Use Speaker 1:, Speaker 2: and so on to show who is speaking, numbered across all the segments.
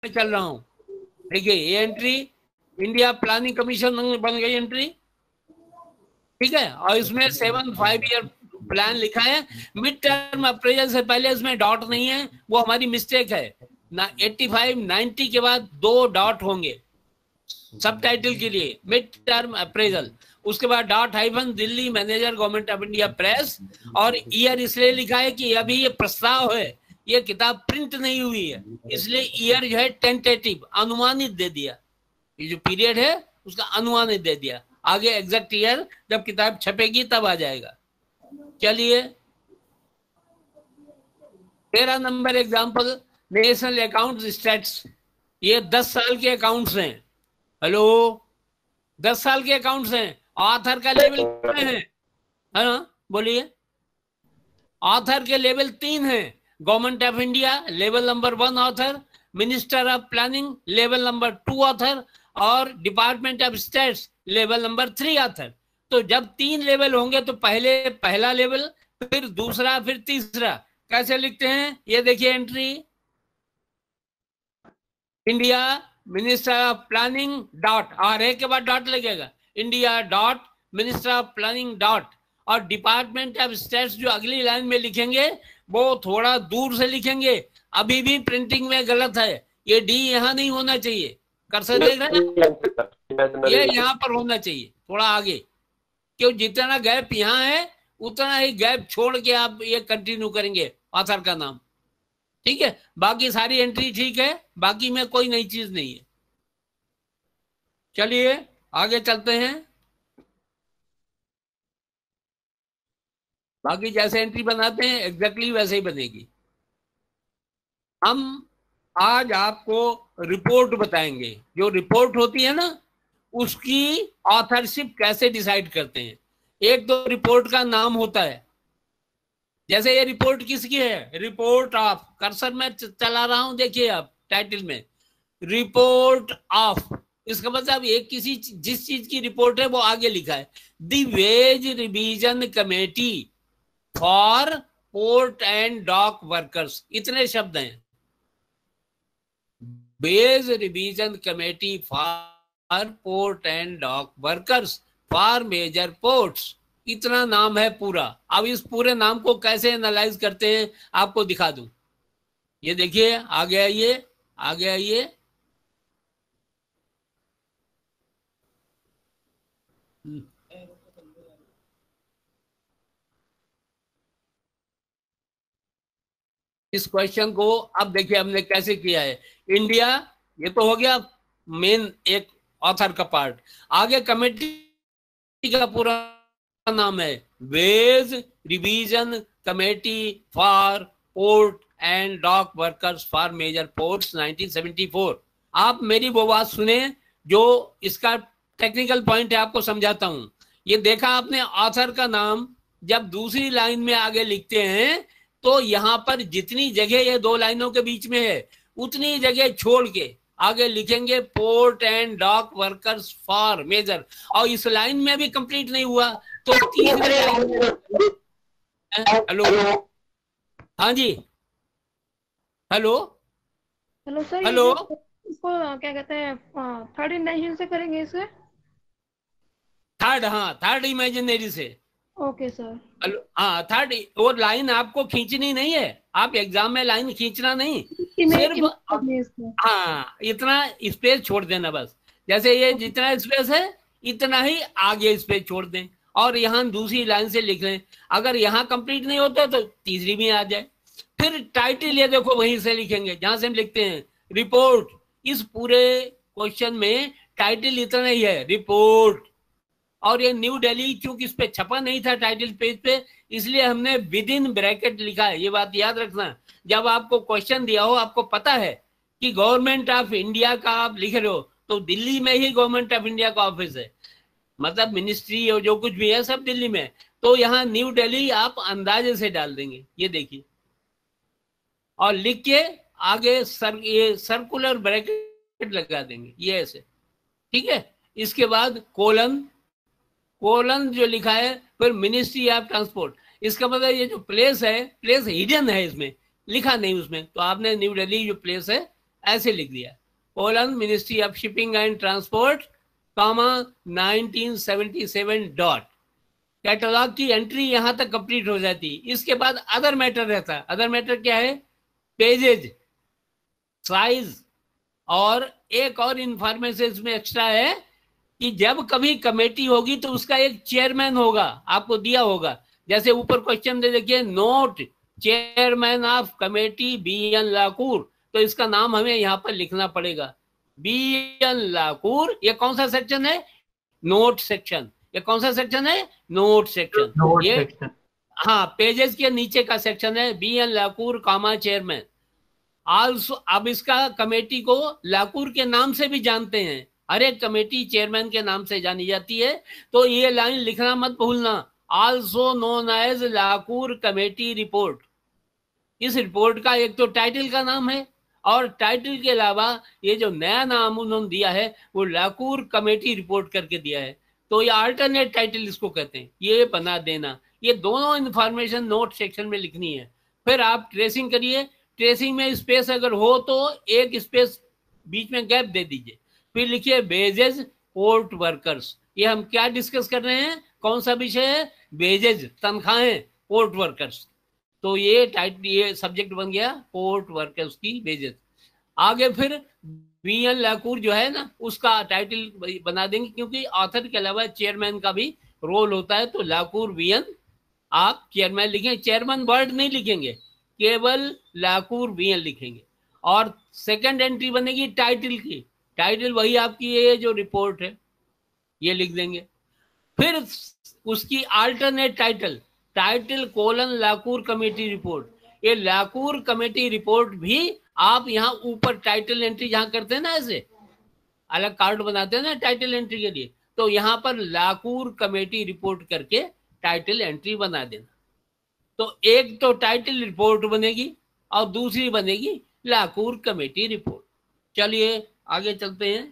Speaker 1: चल रहा हूं। देखिए ये एंट्री इंडिया प्लानिंग कमीशन बन गई एंट्री, ठीक है। और इसमें 7 5 ईयर प्लान लिखा है। मिड टर्म अप्रेजल से पहले इसमें डॉट नहीं है, वो हमारी मिस्टेक है ना। 85 90 के बाद 2 डॉट होंगे सब टाइटल के लिए, मिड टर्म अप्रेजल। उसके बाद dot hyphen Delhi manager government of India press. और ईयर इसलिए लिखा है कि अभी ये प्रस्ताव है, ये किताब प्रिंट नहीं हुई है, इसलिए ईयर जो है टेंटेटिव अनुमानित दे दिया। ये जो पीरियड है उसका अनुमानित दे दिया, आगे एग्जैक्ट ईयर जब किताब छपेगी तब आ जाएगा। चलिए 13 number example, national account states. ये 10 साल के अकाउंट्स हैं। हेलो, 10 साल के अकाउंट्स हैं। ऑथर का लेवल कितने हैं? है ना, बोलिए। ऑथर के लेवल 3 हैं। Government of India level number 1 author, minister of planning level number 2 author, और department of states level number 3 author. तो जब 3 लेवल होंगे तो पहले पहला लेवल, फिर दूसरा, फिर तीसरा। कैसे लिखते हैं ये देखिए entry, India minister of planning dot, और एक के बाद डॉट लगेगा, India dot minister of planning dot. और डिपार्टमेंट ऑफ स्टेट्स जो अगली लाइन में लिखेंगे वो थोड़ा दूर से लिखेंगे, अभी भी प्रिंटिंग में गलत है। ये डी यहाँ नहीं होना चाहिए, कर्सर देख रहे हैं, ये यहाँ पर होना चाहिए थोड़ा आगे, क्यों जितना गैप यहाँ है उतना ही गैप छोड़ के आप ये कंटिन्यू करेंगे ऑथर का नाम, ठीक है। बाकी सारी एंट्री ठीक है, बाकी में कोई नई चीज नहीं है। चलिए आगे चलते हैं। बाकी जैसे एंट्री बनाते हैं एग्जैक्टली वैसे ही बनेगी। हम आज आपको रिपोर्ट बताएंगे। जो रिपोर्ट होती है ना, उसकी ऑथरशिप कैसे डिसाइड करते हैं। एक तो रिपोर्ट का नाम होता है, जैसे ये रिपोर्ट किसकी है, रिपोर्ट ऑफ, कर्सर में चला रहा हूं देखिए आप टाइटल में, रिपोर्ट ऑफ। इसका मतलब एक किसी जिस चीज की रिपोर्ट है वो आगे लिखा है, the wage revision committee for port and dock workers, इतने शब्द हैं। Wage revision committee for port and dock workers for major ports, इतना नाम है पूरा। अब इस पूरे नाम को कैसे एनालाइज करते हैं आपको दिखा दूं। ये देखिए आगे आइए, आगे आइए। इस क्वेश्चन को अब देखिए हमने कैसे किया है। इंडिया, ये तो हो गया मेन एक ऑथर का पार्ट। आगे कमेटी का पूरा नाम है wage revision committee for port and dock workers for major ports 1974। आप मेरी वो बात सुने जो इसका टेक्निकल पॉइंट है, आपको समझाता हूं। ये देखा आपने, ऑथर का नाम जब दूसरी लाइन में आगे लिखते हैं तो यहां पर जितनी जगह ये 2 लाइनों के बीच में है उतनी जगह छोड़ के आगे लिखेंगे port and dock workers for major. और इस लाइन में भी कंप्लीट नहीं हुआ तो तीसरे लाइन। हेलो, हाँ जी, हेलो
Speaker 2: हेलो सर,
Speaker 1: हेलो,
Speaker 2: इसको क्या कहते हैं, थर्ड इंटेंशन से करेंगे इसे?
Speaker 1: थर्ड, हाँ थर्ड इमेजिनरी से।
Speaker 2: Okay sir.
Speaker 1: हेलो, हाँ थर्ड। वो लाइन आपको खींचनी नहीं है, आप एग्जाम में लाइन खींचना नहीं, सिर्फ हाँ इतना स्पेस छोड़ देना बस। जैसे ये जितना स्पेस है इतना ही आगे स्पेस छोड़ दें, और यहाँ दूसरी लाइन से लिख लें। अगर यहाँ कंप्लीट नहीं होता तो तीसरी में आ जाए। फिर टाइटल ये देखो वहीं से लिखेंगे जहां से हम लिखते हैं रिपोर्ट। इस पूरे क्वेश्चन में टाइटल इतना ही है, रिपोर्ट। और ये न्यू दिल्ली, क्योंकि इस पे छपा नहीं था टाइटल पेज पे, इसलिए हमने विद इन ब्रैकेट लिखा है। ये बात याद रखना, जब आपको क्वेश्चन दिया हो, आपको पता है कि गवर्नमेंट ऑफ इंडिया का आप लिख रहे हो तो दिल्ली में ही गवर्नमेंट ऑफ इंडिया का ऑफिस है, मतलब मिनिस्ट्री और जो कुछ भी है सब दिल्ली में। तो यहाँ न्यू दिल्ली आप अंदाजे से डाल देंगे, ये देखिए, और लिख के आगे ये सर्कुलर ब्रैकेट लगा देंगे, ये ऐसे, ठीक है। इसके बाद कोलन, कोलन जो लिखा है, फिर मिनिस्ट्री ऑफ ट्रांसपोर्ट। इसका मतलब ये जो प्लेस है, प्लेस हिडन है, इसमें लिखा नहीं उसमें, तो आपने न्यू दिल्ली जो प्लेस है ऐसे लिख दिया, colon ministry of shipping and transport, comma 1977 dot. Catalogue की एंट्री यहां तक कंप्लीट हो जाती। इसके बाद अदर मैटर रहता है। अदर मैटर क्या है? पेजेज, साइज, और एक और इंफॉर्मेशन इसमें एक्स्ट्रा है कि जब कभी कमेटी होगी तो उसका एक चेयरमैन होगा, आपको दिया होगा। जैसे ऊपर क्वेश्चन दे देखिए, note chairman of committee B N Lakur, तो इसका नाम हमें यहाँ पर लिखना पड़ेगा, बी एन लाकूर। ये कौन सा सेक्शन है? Note section. ये कौन सा सेक्शन है? Note section. ये सेक्शन, हाँ, पेजेस के नीचे का सेक्शन है, B N Lakur comma chairman. Also, अब इसका कमेटी को लाकूर के नाम से भी जानते हैं, हर एक कमेटी चेयरमैन के नाम से जानी जाती है, तो ये लाइन लिखना मत भूलना, also known as Lakur committee report. इस रिपोर्ट का एक तो टाइटल का नाम है, और टाइटल के अलावा ये जो नया नाम उन्होंने दिया है वो लाकूर कमेटी रिपोर्ट करके दिया है, तो ये अल्टरनेट टाइटल इसको कहते हैं। ये बना देना, ये दोनों इंफॉर्मेशन नोट सेक्शन में लिखनी है। फिर आप ट्रेसिंग करिए। ट्रेसिंग में स्पेस अगर हो तो एक स्पेस बीच में गैप दे दीजिए, फिर लिखिए वेजेज पोर्ट वर्कर्स। ये हम क्या डिस्कस कर रहे हैं? कौन सा विषय है? वेजेज, तनख्वाहें, पोर्ट वर्कर्स। तो ये टाइटल, ये सब्जेक्ट बन गया पोर्ट वर्कर्स की वेजेस। आगे फिर बी एन लाकूर जो है ना, उसका टाइटल बना देंगे, क्योंकि ऑथर के अलावा चेयरमैन का भी रोल होता है, तो लाकूर बी एन आप चेयरमैन लिखेंगे, चेयरमैन वर्ड नहीं लिखेंगे, केवल लाकूर बी एन लिखेंगे। और सेकंड एंट्री बनेगी टाइटल की। टाइटल वही आपकी ये जो रिपोर्ट है ये लिख देंगे। फिर उसकी alternate title, title colon Lakur committee report. ये लाकूर कमेटी रिपोर्ट भी आप यहाँ ऊपर टाइटल एंट्री जहां करते हैं ना, ऐसे अलग कार्ड बनाते हैं ना टाइटल एंट्री के लिए, तो यहाँ पर लाकूर कमेटी रिपोर्ट करके टाइटल एंट्री बना देना। तो एक तो टाइटल रिपोर्ट बनेगी और दूसरी बनेगी लाकूर कमेटी रिपोर्ट। चलिए आगे चलते हैं।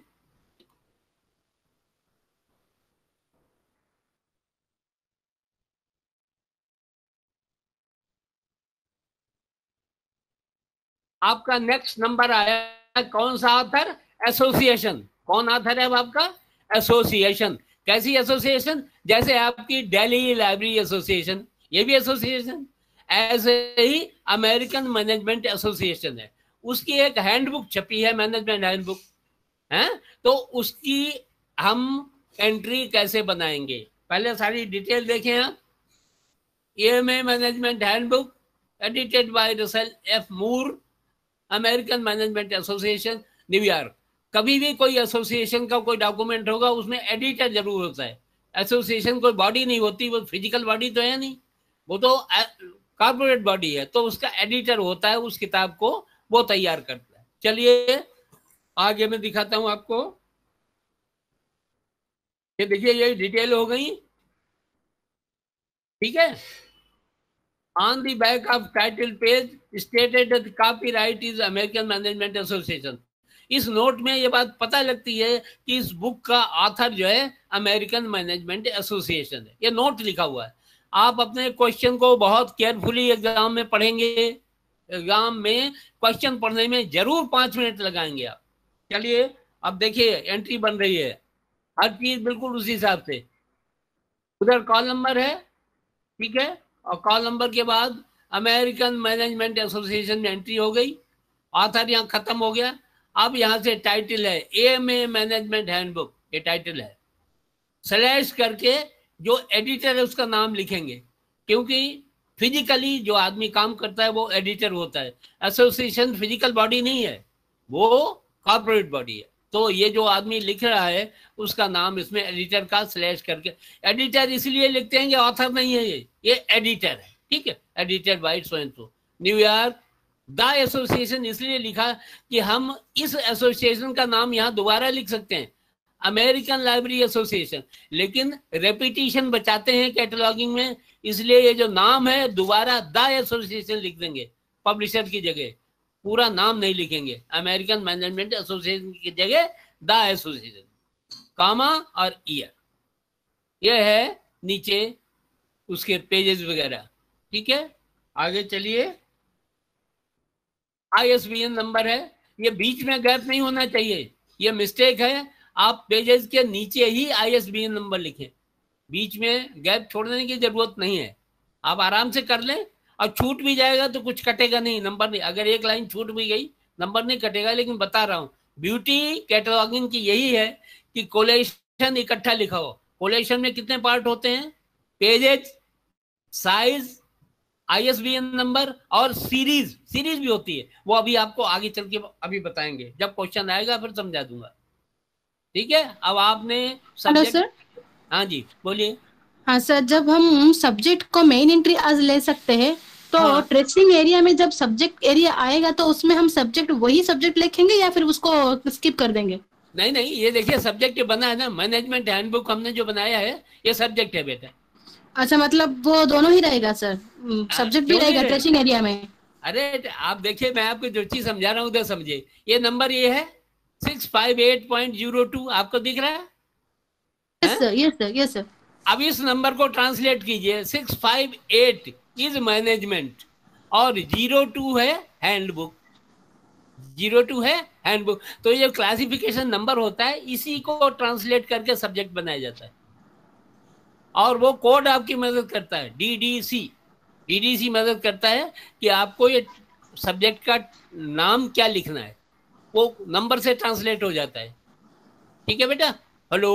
Speaker 1: आपका नेक्स्ट नंबर आया, कौन सा ऑथर? एसोसिएशन। कौन ऑथर है अब आपका? एसोसिएशन। कैसी एसोसिएशन? जैसे आपकी दिल्ली लाइब्रेरी एसोसिएशन, ये भी एसोसिएशन। ऐसे ही अमेरिकन मैनेजमेंट एसोसिएशन है, उसकी एक हैंडबुक छपी है, मैनेजमेंट हैंडबुक है। तो उसकी हम एंट्री कैसे बनाएंगे, पहले सारी डिटेल देखें आप। AMA management handbook edited by Russell F Moore, American Management Association, New York. कभी भी कोई एसोसिएशन का कोई डॉक्यूमेंट होगा उसमें एडिटर जरूर होता है। एसोसिएशन कोई बॉडी नहीं होती, वो फिजिकल बॉडी तो है नहीं, वो तो कॉर्पोरेट बॉडी है, तो उसका एडिटर होता है, उस किताब को वो तैयार करता है। चलिए आगे मैं दिखाता हूं आपको। ये देखिए, ये डिटेल हो गई, ठीक है। On the back of title page stated that copyright is American Management Association। इस नोट में ये बात पता लगती है कि इस बुक का ऑथर जो है अमेरिकन मैनेजमेंट एसोसिएशन है। ये नोट लिखा हुआ है। आप अपने क्वेश्चन को बहुत केयरफुली एग्जाम में पढ़ेंगे, एग्जाम में क्वेश्चन पढ़ने में जरूर 5 मिनट लगाएंगे आप। चलिए अब देखिए एंट्री बन रही है, हर चीज बिल्कुल उसी हिसाब से। उधर कॉल नंबर है, ठीक है, और कॉल नंबर के बाद अमेरिकन मैनेजमेंट एसोसिएशन में एंट्री हो गई, ऑथर यहाँ खत्म हो गया। अब यहाँ से टाइटल है एएमए मैनेजमेंट हैंडबुक, ये टाइटल है। स्लैश करके जो एडिटर है उसका नाम लिखेंगे, क्योंकि फिजिकली जो आदमी काम करता है वो एडिटर होता है। एसोसिएशन फिजिकल बॉडी नहीं है, वो कॉर्पोरेट बॉडी है। तो ये जो आदमी लिख रहा है उसका नाम इसमें एडिटर का स्लैश करके, एडिटर इसलिए लिखते हैं कि ऑथर नहीं है, ये एडिटर है, ठीक है, editor by so and so, New York. The association इसलिए लिखा कि हम इस एसोसिएशन का नाम यहाँ दोबारा लिख सकते हैं, अमेरिकन लाइब्रेरी एसोसिएशन, लेकिन रेपिटेशन बचाते हैं कैटलॉगिंग में, इसलिए ये जो नाम है दोबारा द एसोसिएशन लिख देंगे पब्लिशर की जगह, पूरा नाम नहीं लिखेंगे। अमेरिकन मैनेजमेंट एसोसिएशन की जगह द एसोसिएशन, कामा और ईयर। यह है नीचे उसके पेजेस वगैरह, ठीक है। आगे चलिए, आईएसबीएन नंबर है, ये बीच में गैप नहीं होना चाहिए, ये मिस्टेक है। आप पेजेस के नीचे ही ISBN नंबर लिखें, बीच में गैप छोड़ने की जरूरत नहीं है। आप आराम से कर लें, और छूट भी जाएगा तो कुछ कटेगा नहीं, नंबर नहीं। अगर एक लाइन छूट भी गई नंबर नहीं कटेगा। लेकिन बता रहा हूं, ब्यूटी कैटलॉगिंग की यही है कि कोलेशन इकट्ठा लिखा हो। कोलेशन में कितने पार्ट होते हैं? पेजेज, साइज, ISBN नंबर और सीरीज। सीरीज भी होती है, वो अभी आपको आगे चल के अभी बताएंगे, जब क्वेश्चन आएगा फिर समझा दूंगा। ठीक है, अब आपने
Speaker 3: हेलो सर।
Speaker 1: हाँ जी बोलिए।
Speaker 3: हाँ सर, जब हम सब्जेक्ट को मेन एंट्री आज ले सकते हैं, तो
Speaker 1: हाँ।
Speaker 3: ट्रेसिंग एरिया में जब सब्जेक्ट एरिया आएगा तो उसमें हम सब्जेक्ट वही सब्जेक्ट लिखेंगे या फिर उसको स्किप कर देंगे?
Speaker 1: नहीं नहीं, ये देखिए सब्जेक्ट बना है ना, मैनेजमेंट हैंडबुक हमने जो बनाया है ये सब्जेक्ट है बेटा।
Speaker 3: अच्छा, मतलब वो दोनों ही रहेगा सर, सब्जेक्ट भी रहेगा ट्रेसिंग एरिया में?
Speaker 1: अरे आप देखिए, मैं आपको जो चीज समझा रहा हूँ उधर समझिए। ये नंबर ये है 658.02, आपको दिख रहा है?
Speaker 3: Yes sir, yes sir, yes sir.
Speaker 1: अब इस नंबर को ट्रांसलेट कीजिए। 658 इज मैनेजमेंट और 02 है हैंडबुक। 02 है हैंडबुक। तो ये क्लासिफिकेशन नंबर होता है, इसी को ट्रांसलेट करके सब्जेक्ट बनाया जाता है। और वो कोड आपकी मदद करता है, DDC मदद करता है कि आपको ये सब्जेक्ट का नाम क्या लिखना है, वो नंबर से ट्रांसलेट हो जाता है। ठीक है बेटा? हेलो?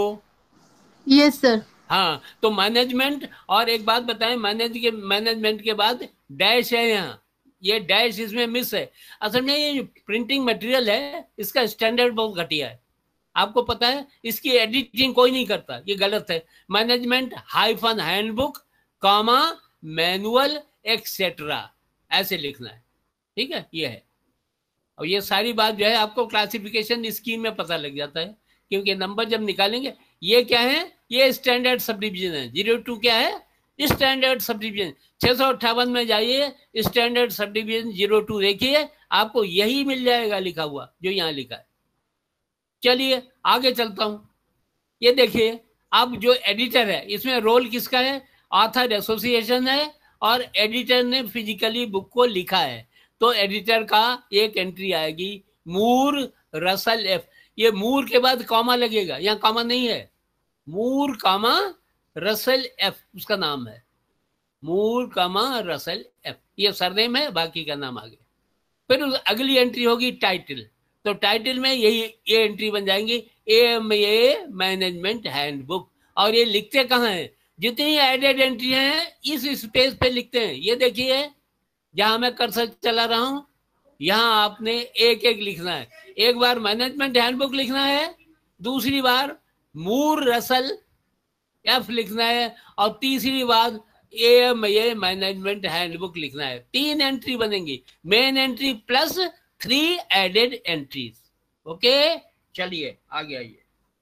Speaker 3: Yes sir.
Speaker 1: हाँ, तो मैनेजमेंट। और एक बात बताएं, मैनेजमेंट के बाद डैश है यहाँ, ये डैश इसमें मिस है। असल में ये प्रिंटिंग मटेरियल है, इसका स्टैंडर्ड बहुत घटिया है, आपको पता है। इसकी एडिटिंग कोई नहीं करता, ये गलत है। Management hyphen handbook comma manual etcetera ऐसे लिखना है। ठीक है, ये है। और ये सारी बात जो है आपको क्लासिफिकेशन स्कीम में पता लग जाता है, क्योंकि नंबर जब निकालेंगे, ये क्या है, ये स्टैंडर्ड सब डिवीजन है। 02 क्या है? Standard sub division. 658 में जाइए, स्टैंडर्ड सब डिवीजन 02 देखिए, आपको यही मिल जाएगा लिखा हुआ जो यहाँ लिखा है। चलिए आगे चलता हूं। ये देखिए, अब जो एडिटर है इसमें रोल किसका है? ऑथर एसोसिएशन है, और एडिटर ने फिजिकली बुक को लिखा है, तो एडिटर का एक एंट्री आएगी, मूर रसल एफ। ये मूर के बाद कॉमा लगेगा, यहाँ कॉमा नहीं है, मूर कॉमा रसल एफ उसका नाम है, मूर कॉमा रसल एफ, ये सरनेम है, बाकी का नाम आगे। फिर अगली एंट्री होगी टाइटल, तो टाइटल में यही ये एंट्री बन जाएंगी, AMA मैनेजमेंट हैंडबुक। और ये लिखते कहाँ हैं? जितनी एडेड एंट्री हैं इस स्पेस पे लिखते हैं। ये देखिए, जहां मैं कर्सर चला रहा हूं, यहां आपने एक एक लिखना है। एक बार मैनेजमेंट हैंडबुक लिखना है, दूसरी बार मूर रसल एफ लिखना है, और तीसरी बार AMA मैनेजमेंट हैंडबुक लिखना है। 3 एंट्री बनेंगी, main entry plus 3 added entries. Okay, चलिए आगे आइए।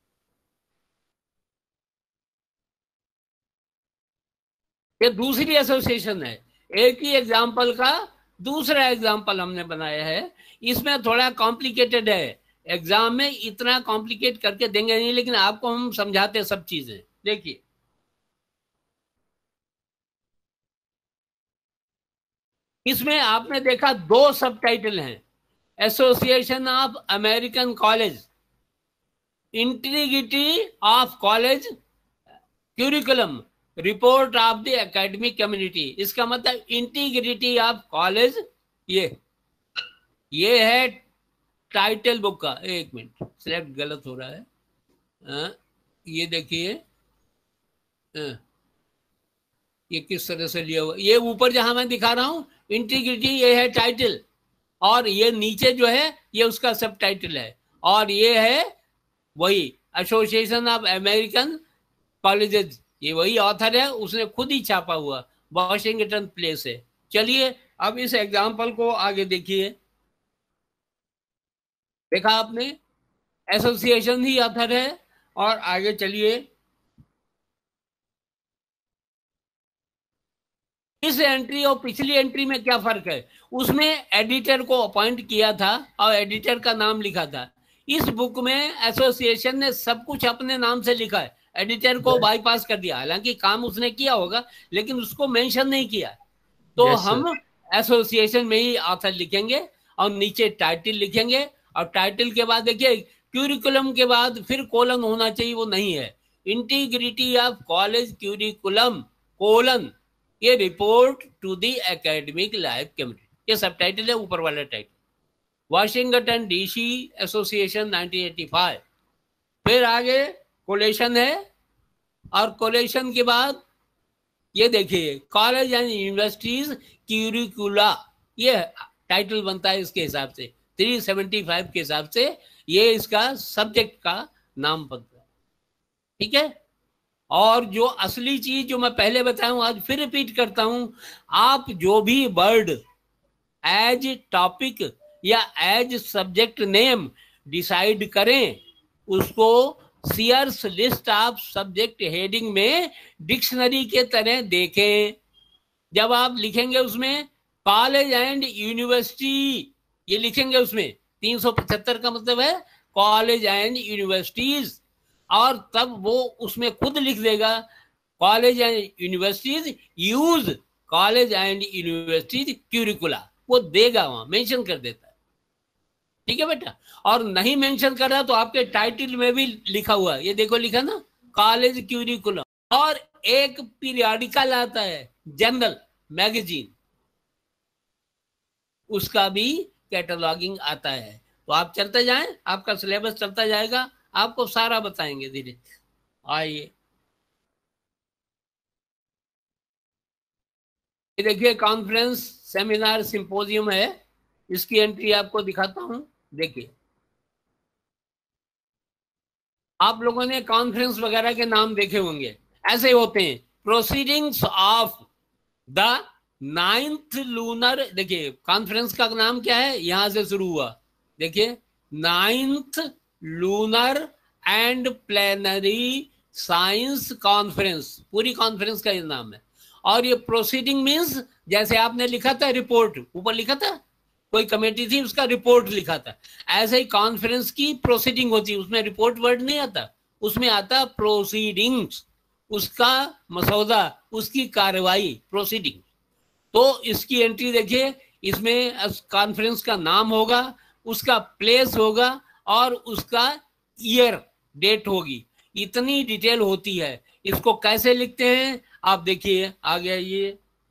Speaker 1: ये दूसरी एसोसिएशन है, एक ही एग्जाम्पल का दूसरा एग्जाम्पल हमने बनाया है। इसमें थोड़ा कॉम्प्लिकेटेड है, एग्जाम में इतना कॉम्प्लिकेट करके देंगे नहीं, लेकिन आपको हम समझाते सब चीजें। देखिए, इसमें आपने देखा 2 सब टाइटल हैं, association of American college, integrity of college curriculum, report of the academic community. इसका मतलब इंटीग्रिटी ऑफ कॉलेज, ये है टाइटल बुक का। एक मिनट, सिलेक्ट गलत हो रहा है। ये देखिए, ये किस तरह से लिया हुआ, ये ऊपर जहां मैं दिखा रहा हूं इंटीग्रिटी, ये है टाइटल, और ये नीचे जो है ये उसका सब टाइटल है, और ये है वही एसोसिएशन ऑफ अमेरिकन कॉलेजेस, ये वही ऑथर है, उसने खुद ही छापा हुआ, वॉशिंगटन प्लेस है। चलिए अब इस एग्जाम्पल को आगे देखिए। देखा आपने, एसोसिएशन ही ऑथर है। और आगे चलिए, इस एंट्री और पिछली एंट्री में क्या फर्क है? उसमें एडिटर को अपॉइंट किया था और एडिटर का नाम लिखा था। इस बुक में एसोसिएशन ने सब कुछ अपने नाम से लिखा है, एडिटर को बाईपास कर दिया। हालांकि काम उसने किया होगा, लेकिन उसको मेंशन नहीं किया। तो हम एसोसिएशन में ही ऑथर लिखेंगे और नीचे टाइटल लिखेंगे, और टाइटल के बाद देखिए क्यूरिकुलम के बाद फिर कोलन होना चाहिए, वो नहीं है। Integrity of college curriculum colon ये report to the academic life committee, ये सब टाइटल है, ऊपर वाला टाइटल। Washington DC association 1985। फिर आगे कोलेशन है, और कोलेशन के बाद ये देखिए कॉलेज एंड यूनिवर्सिटीज क्यूरिकुला, ये टाइटल बनता है इसके हिसाब से 375 के हिसाब से, ये इसका सब्जेक्ट का नाम बनता है, ठीक है। और जो असली चीज जो मैं पहले बताऊं आज फिर रिपीट करता हूं, आप जो भी वर्ड एज टॉपिक या एज सब्जेक्ट नेम डिसाइड करें उसको Sears list of subject heading में डिक्शनरी के तरह देखें। जब आप लिखेंगे उसमें कॉलेज एंड यूनिवर्सिटी ये लिखेंगे, उसमें 375 का मतलब है कॉलेज एंड यूनिवर्सिटीज, और तब वो उसमें खुद लिख देगा college and universities use college and universities curricula, वो देगा, वहां मेंशन कर देता है, ठीक है बेटा। और नहीं मेंशन कर रहा तो आपके टाइटल में भी लिखा हुआ है, ये देखो लिखा ना कॉलेज क्यूरिकुलम। और एक पीरियडिकल आता है जनरल मैगजीन, उसका भी कैटलॉगिंग आता है। तो आप चलते जाएं, आपका सिलेबस चलता जाएगा, आपको सारा बताएंगे धीरे। आइए ये देखिए कॉन्फ्रेंस सेमिनार सिंपोजियम है, इसकी एंट्री आपको दिखाता हूं। देखिए आप लोगों ने कॉन्फ्रेंस वगैरह के नाम देखे होंगे, ऐसे होते हैं proceedings of the 9th lunar. देखिए कॉन्फ्रेंस का नाम क्या है, यहां से शुरू हुआ, देखिए 9th lunar and planetary science conference, पूरी कॉन्फ्रेंस का ये नाम है। और ये प्रोसीडिंग मींस जैसे आपने लिखा था रिपोर्ट, ऊपर लिखा था कोई कमेटी थी उसका रिपोर्ट लिखा था, ऐसे ही कॉन्फ्रेंस की प्रोसीडिंग होती है, उसमें रिपोर्ट वर्ड नहीं आता, उसमें आता प्रोसीडिंग्स, उसका मसौदा, उसकी कार्रवाई, प्रोसीडिंग। तो इसकी एंट्री देखिए, इसमें कॉन्फ्रेंस का नाम होगा, उसका प्लेस होगा और उसका ईयर डेट होगी, इतनी डिटेल होती है। इसको कैसे लिखते हैं आप देखिए, आ गया ये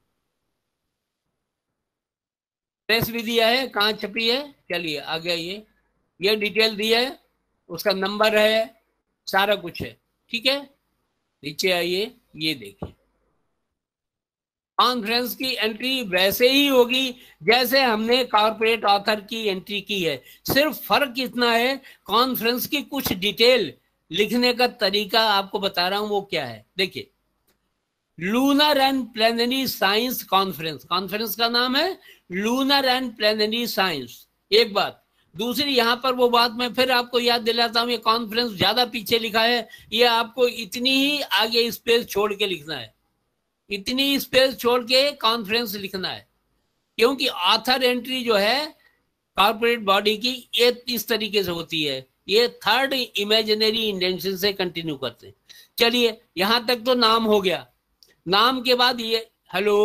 Speaker 1: प्रेस भी दिया है, कहाँ छपी है, चलिए आ गया ये डिटेल दी है, उसका नंबर है, सारा कुछ है, ठीक है। नीचे आइए, ये देखिए कॉन्फ्रेंस की एंट्री वैसे ही होगी जैसे हमने कॉर्पोरेट ऑथर की एंट्री की है, सिर्फ फर्क इतना है कॉन्फ्रेंस की कुछ डिटेल लिखने का तरीका आपको बता रहा हूं, वो क्या है। देखिए lunar and planetary science conference, conference का नाम है लूनर एंड प्लेनरी साइंस, एक बात। दूसरी यहां पर वो बात मैं फिर आपको याद दिलाता हूं, ये कॉन्फ्रेंस ज्यादा पीछे लिखा है, ये आपको इतनी ही आगे स्पेस छोड़ के लिखना है, इतनी स्पेस छोड़ के कॉन्फ्रेंस लिखना है, क्योंकि ऑथर एंट्री जो है कॉर्पोरेट बॉडी की ये इस तरीके से होती है, ये थर्ड इमेजिनरी इंडेंशन से कंटिन्यू करते हैं। चलिए यहां तक तो नाम हो गया, नाम के बाद ये हेलो,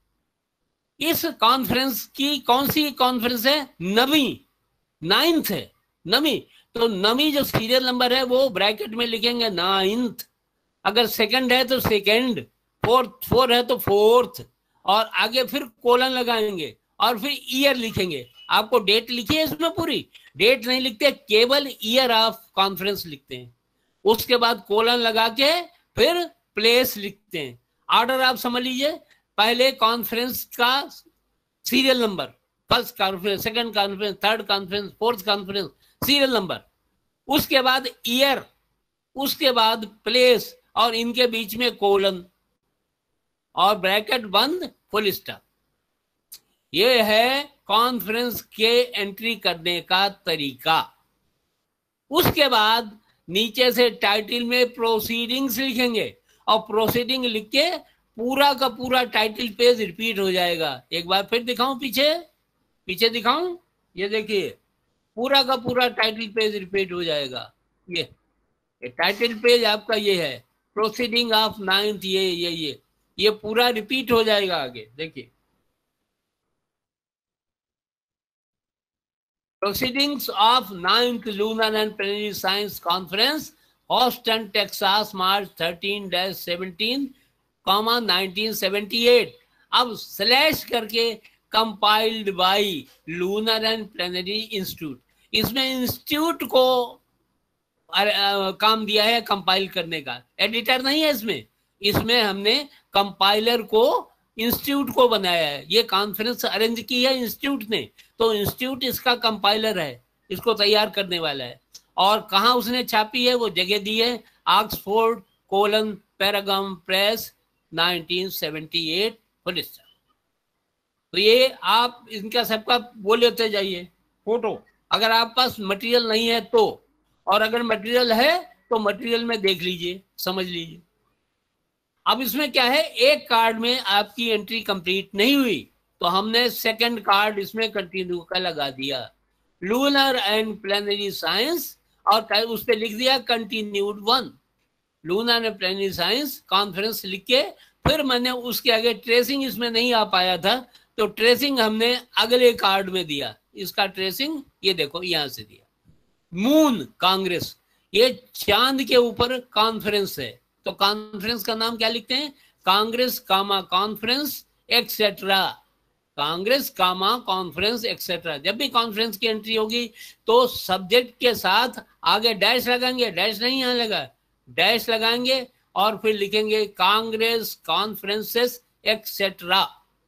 Speaker 1: इस कॉन्फ्रेंस की कौन सी कॉन्फ्रेंस है, नवी, 9th है, नवी। तो नवी जो सीरियल नंबर है वो ब्रैकेट में लिखेंगे 9th, अगर सेकंड है तो सेकंड, फोर्थ है तो 4th, और आगे फिर कोलन लगाएंगे और फिर ईयर लिखेंगे। आपको डेट लिखी है इसमें, पूरी डेट नहीं लिखते, केवल ईयर ऑफ कॉन्फ्रेंस लिखते हैं, उसके बाद कोलन लगा के फिर प्लेस लिखते हैं। ऑर्डर आप समझ लीजिए, पहले कॉन्फ्रेंस का serial number, first conference, second conference, third conference, fourth conference, serial number, उसके बाद ईयर, उसके बाद प्लेस, और इनके बीच में कोलन और ब्रैकेट बंद, फुल स्टॉप। ये है कॉन्फ्रेंस के एंट्री करने का तरीका। उसके बाद नीचे से टाइटल में प्रोसीडिंग्स लिखेंगे, और प्रोसीडिंग लिख के पूरा का पूरा टाइटल पेज रिपीट हो जाएगा। एक बार फिर दिखाऊं, पीछे दिखाऊं, ये देखिए पूरा का पूरा टाइटल पेज रिपीट हो जाएगा। ये टाइटल पेज आपका ये है, प्रोसीडिंग ऑफ 9th, ये पूरा रिपीट हो जाएगा आगे, देखिए Proceedings of 9th Lunar and Planetary Science Conference, Houston, Texas, March 13-17, 1978. अब स्लैश करके compiled by lunar and planetary institute, इसमें इंस्टीट्यूट को काम दिया है कंपाइल करने का, एडिटर नहीं है इसमें। इसमें हमने कंपाइलर को, इंस्टीट्यूट को बनाया है। ये कॉन्फ्रेंस अरेंज की है इंस्टीट्यूट ने, तो इंस्टीट्यूट इसका कंपाइलर है, इसको तैयार करने वाला है। और कहाँ उसने छापी है, वो जगह दी है, ऑक्सफोर्ड पैरागम प्रेस 1978 पुलिस। तो ये आप इनका सबका वो लेते जाइए फोटो, अगर आप पास मटेरियल नहीं है तो, और अगर मटेरियल है तो मटेरियल में देख लीजिए, समझ लीजिए। अब इसमें क्या है, एक कार्ड में आपकी एंट्री कंप्लीट नहीं हुई तो हमने सेकंड कार्ड इसमें कंटिन्यू का लगा दिया, लूनर एंड प्लेनरी साइंस, और उस पर लिख दिया continued 1, lunar and planetary science conference लिख के। फिर मैंने उसके आगे ट्रेसिंग इसमें नहीं आ पाया था, तो ट्रेसिंग हमने अगले कार्ड में दिया। इसका ट्रेसिंग ये देखो यहां से दिया, मून कांग्रेस, ये चांद के ऊपर कॉन्फ्रेंस है, तो कॉन्फ्रेंस का नाम क्या लिखते हैं, congress comma conference etcetera, congress comma conference etcetera. जब भी कॉन्फ्रेंस की एंट्री होगी तो सब्जेक्ट के साथ आगे डैश लगाएंगे, डैश नहीं यहां लगा, डैश लगाएंगे और फिर लिखेंगे कांग्रेस कॉन्फ्रेंसेस एक्सेट्रा।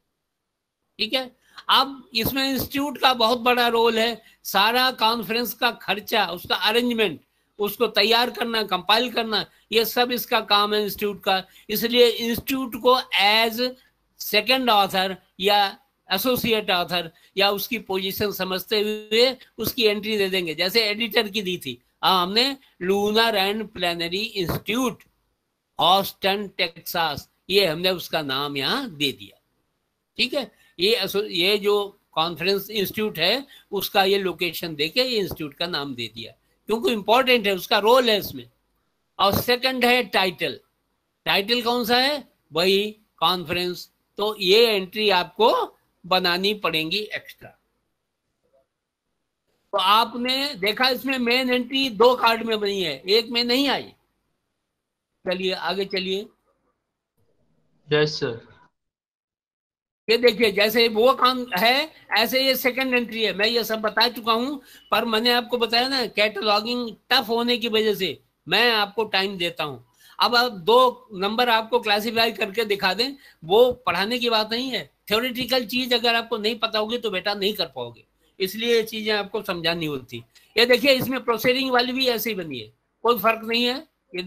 Speaker 1: ठीक है। अब इसमें इंस्टीट्यूट का बहुत बड़ा रोल है, सारा कॉन्फ्रेंस का खर्चा, उसका अरेंजमेंट, उसको तैयार करना, कंपाइल करना, ये सब इसका काम है इंस्टीट्यूट का। इसलिए इंस्टीट्यूट को एज सेकंड ऑथर या एसोसिएट ऑथर या उसकी पोजीशन समझते हुए उसकी एंट्री दे देंगे, जैसे एडिटर की दी थी। हमने lunar and planetary institute Houston Texas, ये हमने उसका नाम यहाँ दे दिया। ठीक है, ये जो कॉन्फ्रेंस इंस्टीट्यूट है उसका ये लोकेशन देके ये इंस्टीट्यूट का नाम दे दिया, क्योंकि इंपॉर्टेंट है, उसका रोल है इसमें। और सेकंड है टाइटल, टाइटल कौन सा है, वही कॉन्फ्रेंस, तो ये एंट्री आपको बनानी पड़ेगी एक्स्ट्रा। तो आपने देखा इसमें मेन एंट्री 2 कार्ड में बनी है, एक में नहीं आई। चलिए आगे चलिए।
Speaker 4: Yes sir.
Speaker 1: ये देखिए जैसे वो काम है ऐसे ये सेकंड एंट्री है, मैं ये सब बता चुका हूं, पर मैंने आपको बताया ना कैटलॉगिंग टफ होने की वजह से मैं आपको टाइम देता हूं। अब 2 नंबर आपको क्लासिफाई करके दिखा दें, वो पढ़ाने की बात नहीं है। थ्योरेटिकल चीज अगर आपको नहीं पता होगी तो बेटा नहीं कर पाओगे, इसलिए ये चीजें आपको समझानी होती। ये देखिए इसमें प्रोसीडिंग वाली भी ऐसे ही बनी है, कोई फर्क नहीं है। ये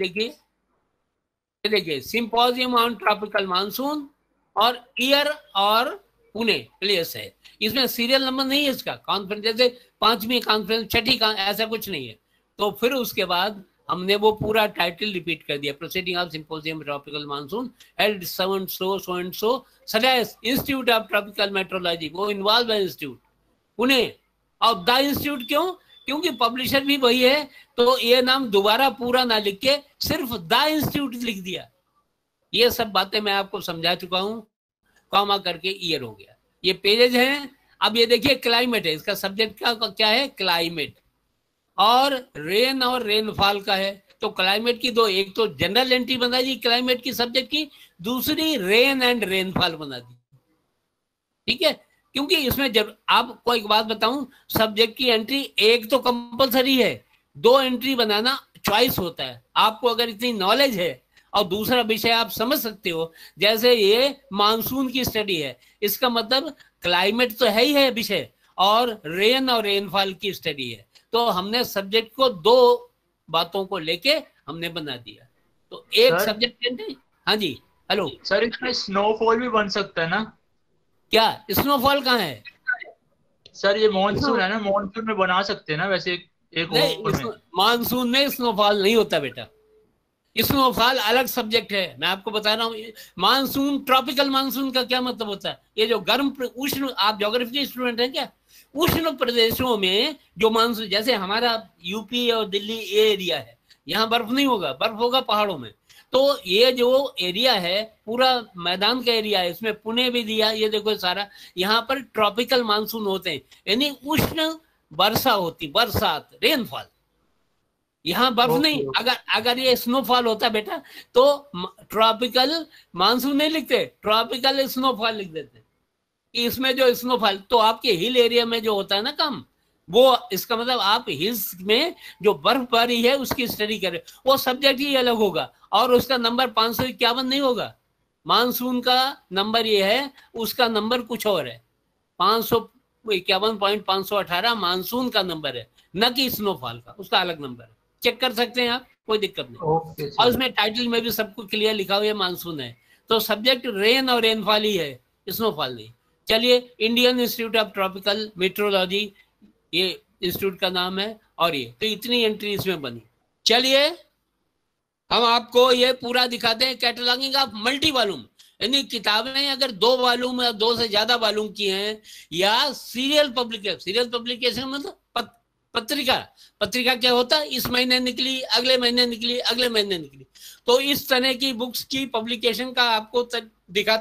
Speaker 1: देखिए सिंपोजियम ऑन ट्रॉपिकल मानसून और ईयर और पुणे प्लेस है, इसमें सीरियल नंबर नहीं है इसका। कॉन्फ्रेंस जैसे 5वीं कॉन्फ्रेंस, 6ठी ऐसा कुछ नहीं है। तो फिर उसके बाद हमने वो पूरा टाइटल रिपीट कर दिया, proceeding of symposium tropical monsoon held so and so सलेस इंस्टीट्यूट ऑफ ट्रॉपिकल मेट्रोलॉजी, वो इन्वॉल्व है इंस्टीट्यूट पुणे। और द इंस्टीट्यूट क्यों, क्योंकि पब्लिशर भी वही है, तो ये नाम दोबारा पूरा ना लिख के सिर्फ द इंस्टीट्यूट लिख दिया। ये सब बातें मैं आपको समझा चुका हूं, कॉमा करके ईयर हो गया। ये पेजेज हैं। अब ये देखिए क्लाइमेट है, इसका सब्जेक्ट का क्या है, क्लाइमेट, और रेन और रेनफॉल का है। तो क्लाइमेट की 2, एक तो जनरल एंट्री बना दी क्लाइमेट की सब्जेक्ट की, दूसरी रेन एंड रेनफॉल बना दी। ठीक है, क्योंकि इसमें जब आपको एक बात बताऊं, सब्जेक्ट की एंट्री एक तो कंपलसरी है, 2 एंट्री बनाना चॉइस होता है। आपको अगर इतनी नॉलेज है और दूसरा विषय आप समझ सकते हो, जैसे ये मानसून की स्टडी है, इसका मतलब क्लाइमेट तो है ही है विषय, और रेन और रेनफॉल की स्टडी है। तो हमने सब्जेक्ट को 2 बातों को लेके हमने बना दिया। तो एक सब्जेक्ट एंट्री। हाँ जी, हेलो
Speaker 4: सर, इसमें स्नोफॉल भी बन सकता है ना?
Speaker 1: क्या स्नोफॉल कहाँ है
Speaker 4: सर? ये मॉनसून है ना, मॉनसून में बना सकते हैं ना वैसे एक
Speaker 1: मानसून में स्नोफॉल नहीं होता बेटा, स्नोफॉल अलग सब्जेक्ट है। मैं आपको बता रहा हूँ, मानसून, ट्रॉपिकल मानसून का क्या मतलब होता है, ये जो गर्म उष्ण, आप ज्योग्राफी के स्टूडेंट हैं क्या, उष्ण प्रदेशों में जो मानसून, जैसे हमारा यूपी और दिल्ली ये एरिया है, यहाँ बर्फ नहीं होगा, बर्फ होगा पहाड़ों में। तो ये जो एरिया है पूरा मैदान का एरिया है, इसमें पुणे भी दिया, ये देखो सारा, यहाँ पर ट्रॉपिकल मानसून होते हैं, यानी उष्ण वर्षा होती, बरसात, रेनफॉल। यहाँ बर्फ नहीं, अगर ये स्नोफॉल होता बेटा तो ट्रॉपिकल मानसून नहीं लिखते, ट्रॉपिकल स्नोफॉल लिख देते। इसमें जो स्नोफॉल तो आपके हिल एरिया में जो होता है ना कम, वो इसका मतलब आप हिल्स में जो बर्फबारी है उसकी स्टडी करें, वो सब्जेक्ट ही अलग होगा और उसका नंबर 551 नहीं होगा। मानसून का नंबर ये है, उसका नंबर कुछ और है, 551.518 मानसून का नंबर है, न कि स्नोफॉल का, उसका अलग नंबर है। चेक कर सकते हैं आप, कोई दिक्कत नहीं। और उसमें टाइटल में भी सबको क्लियर लिखा हुआ है मानसून है, तो सब्जेक्ट रेन और रेनफॉल ही है, स्नोफॉल नहीं। चलिए, Indian institute of tropical meteorology ये इंस्टीट्यूट का नाम है, और ये तो इतनी एंट्री इसमें बनी। चलिए हम आपको ये पूरा दिखाते हैं, कैटलॉगिंग ऑफ मल्टी वॉल्यूम, यानी किताबें अगर 2 वॉल्यूम या 2 से ज्यादा वॉल्यूम की हैं, या सीरियल पब्लिकेशन मतलब पत्रिका। पत्रिका क्या होता है, इस महीने निकली, अगले महीने निकली, अगले महीने निकली, तो इस तरह की बुक्स की पब्लिकेशन का आपको दिखा।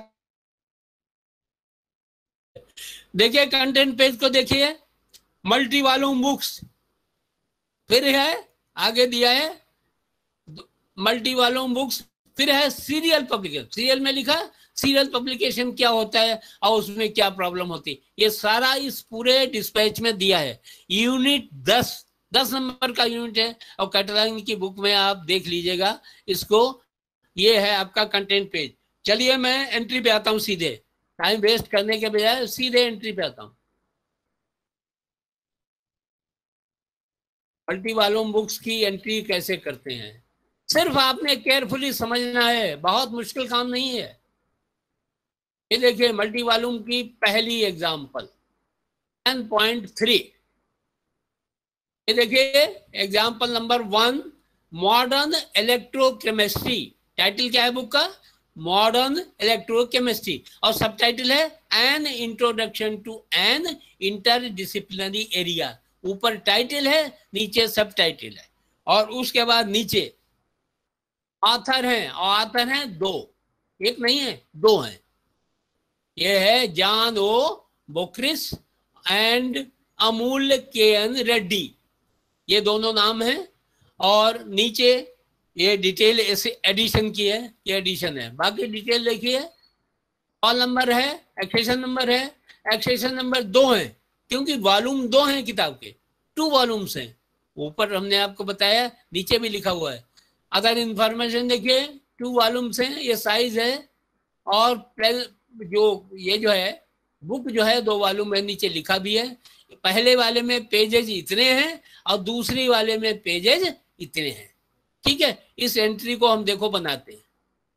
Speaker 1: देखिए कंटेंट पेज को देखिए, मल्टी वॉल्यूम बुक्स, फिर है आगे दिया है मल्टी वॉल्यूम बुक्स, फिर है सीरियल पब्लिकेशन। सीरियल में लिखा सीरियल पब्लिकेशन क्या होता है और उसमें क्या प्रॉब्लम होती है, ये सारा इस पूरे डिस्पैच में दिया है। यूनिट 10 नंबर का यूनिट है, और कैटलॉगिंग की बुक में आप देख लीजिएगा इसको। ये है आपका कंटेंट पेज। चलिए मैं एंट्री पे आता हूँ, सीधे टाइम वेस्ट करने के बजाय सीधे एंट्री पे आता हूँ। मल्टी वॉल्यूम बुक्स की एंट्री कैसे करते हैं, सिर्फ आपने केयरफुली समझना है, बहुत मुश्किल काम नहीं है। ये देखिए मल्टी वॉल्यूम की पहली एग्जाम्पल 10.3, ये देखिए example number 1, modern electrochemistry. Title क्या है बुक का, मॉडर्न इलेक्ट्रोकेमिस्ट्री, और सब टाइटल है an introduction to an interdisciplinary area. ऊपर टाइटल है, नीचे सब टाइटल है, और उसके बाद नीचे ऑथर हैं, और ऑथर हैं 2, एक नहीं है 2 हैं। ये है John O Bockris and Amulya K N. Reddy, ये दोनों नाम हैं। और नीचे ये डिटेल एडिशन की है, ये एडिशन है, बाकी डिटेल देखिए। कॉल नंबर है, एक्सेशन नंबर है, एक्सेशन नंबर 2 है, क्योंकि वॉल्यूम 2 हैं किताब के, 2 वॉल्यूम्स हैं। ऊपर हमने आपको बताया, नीचे भी लिखा हुआ है। अदर इंफॉर्मेशन देखिए, 2 वॉल्यूम्स हैं, ये साइज है, और ये जो है बुक जो है 2 वॉल्यूम में, नीचे लिखा भी है। पहले वाले में पेजेज इतने हैं और दूसरी वाले में पेजेज इतने हैं। ठीक है, इस एंट्री को हम देखो बनाते हैं।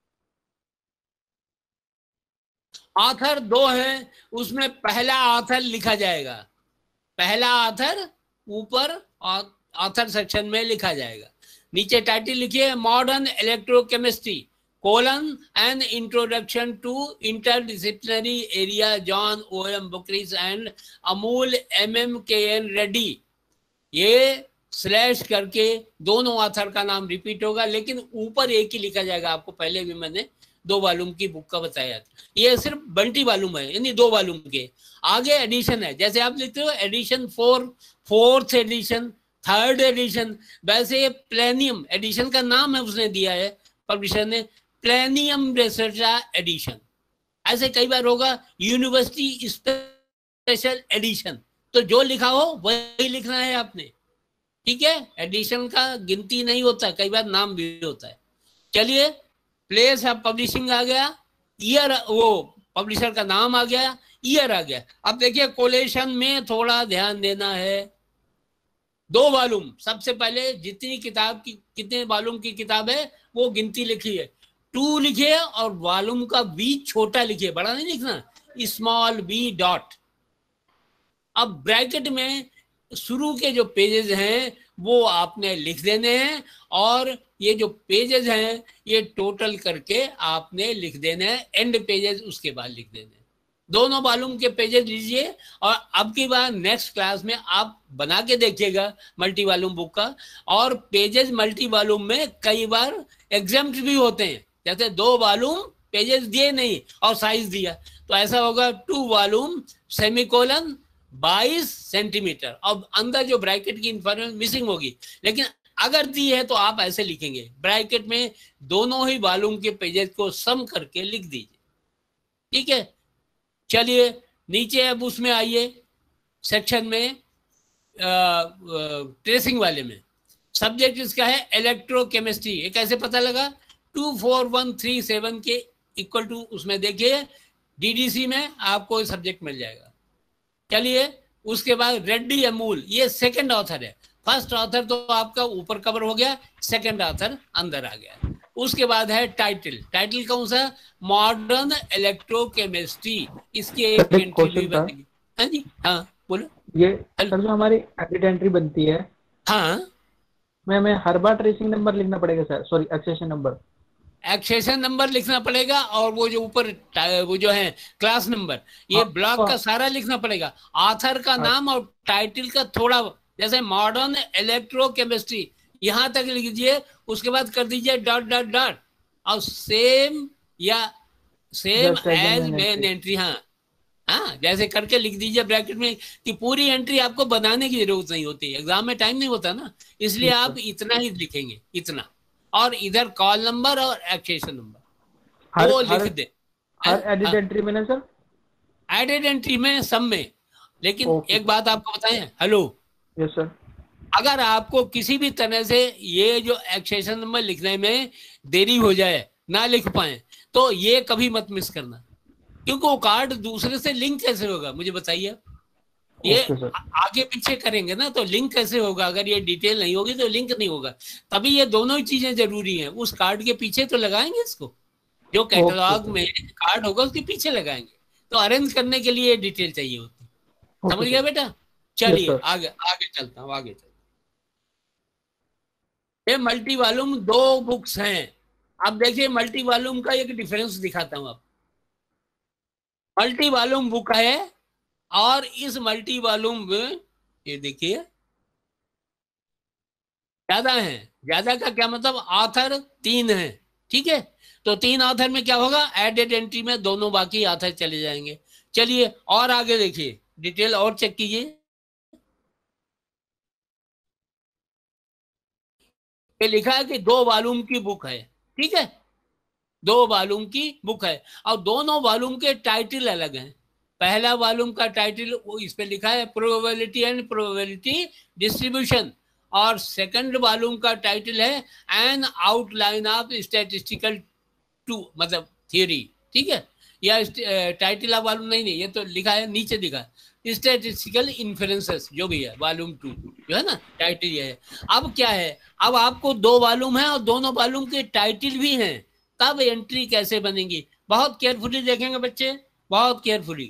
Speaker 1: ऑथर 2 है, उसमें पहला ऑथर लिखा जाएगा, पहला ऑथर ऊपर ऑथर सेक्शन में लिखा जाएगा। नीचे टाइटल लिखिए, modern electrochemistry colon an introduction to interdisciplinary area, John O.M. Bockris and Amul M.M. K N. Reddy. ये स्लैश करके दोनों ऑथर का नाम रिपीट होगा, लेकिन ऊपर एक ही लिखा जाएगा। आपको पहले भी मैंने 2 वॉल्यूम की बुक का बताया था, ये सिर्फ बंटी वॉल्यूम है, यानी 2 वॉल्यूम के। आगे एडिशन है, जैसे आप लिखते हो addition 4, 4th addition, 3rd addition, वैसे ये प्लेनियम एडिशन का नाम है, उसने दिया है पब्लिशर ने, प्लेनियम रिसर्च एडिशन। ऐसे कई बार होगा यूनिवर्सिटी स्पेशल एडिशन, तो जो लिखा हो वही लिखना है आपने। ठीक है, एडिशन का गिनती नहीं होता, कई बार नाम भी होता है। चलिए, प्लेस ऑफ पब्लिशिंग आ गया, ईयर, वो पब्लिशर का नाम आ गया, ईयर आ गया। अब देखिए कोलेशन में थोड़ा ध्यान देना है। 2 वॉल्यूम, सबसे पहले जितनी किताब की, कितने वॉल्यूम की किताब है वो गिनती लिखी है, 2 लिखिए, और वॉल्यूम का V छोटा लिखिए, बड़ा नहीं लिखना, स्मॉल v डॉट। अब ब्रैकेट में शुरू के जो पेजेस हैं वो आपने लिख देने हैं, और ये जो पेजेस हैं ये टोटल करके आपने लिख देने हैं, एंड पेजेस उसके बाद लिख देने हैं। दोनों वॉल्यूम के पेजेस लीजिए, और अब की बार नेक्स्ट क्लास में आप बना के देखिएगा मल्टी वॉल्यूम बुक का। और पेजेस मल्टी वॉल्यूम में कई बार एग्जाम्प्ट भी होते हैं, जैसे 2 वॉल्यूम पेजेस दिए नहीं और साइज दिया, तो ऐसा होगा 2 वॉल्यूम सेमीकोलन 22 सेंटीमीटर। अब अंदर जो ब्रैकेट की इंफॉर्मेशन मिसिंग होगी, लेकिन अगर दी है तो आप ऐसे लिखेंगे, ब्रैकेट में दोनों ही वॉल्यूम के पेजेस को सम करके लिख दीजिए, ठीक है। चलिए नीचे अब उसमें आइए, सेक्शन में ट्रेसिंग वाले में सब्जेक्ट इसका है इलेक्ट्रोकेमिस्ट्री। ये कैसे पता लगा? 24137 के इक्वल टू उसमें देखिए डीडीसी में आपको सब्जेक्ट मिल जाएगा। चलिए उसके बाद रेड्डी अमूल, ये सेकंड ऑथर है। फर्स्ट ऑथर तो आपका ऊपर कवर हो गया, सेकंड ऑथर अंदर आ गया। उसके बाद है टाइटल। टाइटल कौन सा? Modern electrochemistry. इसकी एक एंट्री भी बनेगी। हाँ जी, हाँ बोलो।
Speaker 5: ये सर जो हमारी एडिट एंट्री बनती है,
Speaker 1: हाँ,
Speaker 5: मैं हमें हर बार ट्रेसिंग नंबर लिखना पड़ेगा sir? Sorry, accession number.
Speaker 1: Accession number लिखना पड़ेगा, और वो जो ऊपर वो जो है क्लास नंबर, ये ब्लॉक का सारा लिखना पड़ेगा। ऑथर का नाम और टाइटल का थोड़ा, जैसे मॉडर्न इलेक्ट्रोकेमिस्ट्री यहां तक लिख दीजिए, उसके बाद कर दीजिए डॉट डॉट डॉट, और सेम या सेम एज मेन एंट्री। हाँ हाँ, जैसे करके लिख दीजिए ब्रैकेट में, कि पूरी एंट्री आपको बनाने की जरूरत नहीं होती, एग्जाम में टाइम नहीं होता ना, इसलिए आप इतना ही लिखेंगे, इतना। और इधर कॉल नंबर और एक्सेशन नंबर वो लिख दे।
Speaker 5: हर एडिट एंट्री में ना सर?
Speaker 1: एडिट एंट्री में, सब में। लेकिन एक बात आपको बताएं, हेलो,
Speaker 5: यस सर,
Speaker 1: अगर आपको किसी भी तरह से ये जो एक्सेशन नंबर लिखने में देरी हो जाए, ना लिख पाए, तो ये कभी मत मिस करना, क्योंकि वो कार्ड दूसरे से लिंक कैसे होगा, मुझे बताइए। ये आगे पीछे करेंगे ना, तो लिंक कैसे होगा? अगर ये डिटेल नहीं होगी तो लिंक नहीं होगा। तभी ये दोनों ही चीजें जरूरी हैं। उस कार्ड के पीछे तो लगाएंगे इसको, जो कैटलॉग में कार्ड होगा उसके पीछे लगाएंगे, तो अरेंज करने के लिए डिटेल चाहिए होती। समझ गया बेटा? चलिए आगे आगे चलता हूँ, आगे चलता। ये मल्टी वॉल्यूम 2 बुक्स हैं। अब देखिए मल्टी वॉल्यूम का एक डिफरेंस दिखाता हूँ। अब मल्टी वॉल्यूम बुक है, और इस मल्टी वॉल्यूम में ये देखिए ज्यादा है। ज्यादा का क्या मतलब? ऑथर 3 है, ठीक है। तो 3 ऑथर में क्या होगा? एडेड एंट्री में दोनों बाकी ऑथर चले जाएंगे। चलिए और आगे देखिए, डिटेल और चेक कीजिए। ये लिखा है कि 2 वॉल्यूम की बुक है, ठीक है, 2 वॉल्यूम की बुक है, और दोनों वॉल्यूम के टाइटल अलग हैं। पहला वॉल्यूम का टाइटल वो इस पे लिखा है प्रोबेबिलिटी एंड प्रोबेबिलिटी डिस्ट्रीब्यूशन, और सेकंड वॉल्यूम का टाइटल है an outline of statistical two, मतलब थियोरी, ठीक है। या टाइटल ऑफ वॉल्यूम नहीं, ये तो लिखा है, नीचे लिखा है स्टैटिस्टिकल इन्फ्रेंसेस, जो भी है वॉल्यूम 2 जो है ना, टाइटल ये है। अब क्या है, अब आपको 2 वॉल्यूम है और दोनों वॉल्यूम के टाइटल भी हैं, तब एंट्री कैसे बनेगी? बहुत केयरफुली देखेंगे बच्चे, बहुत केयरफुली।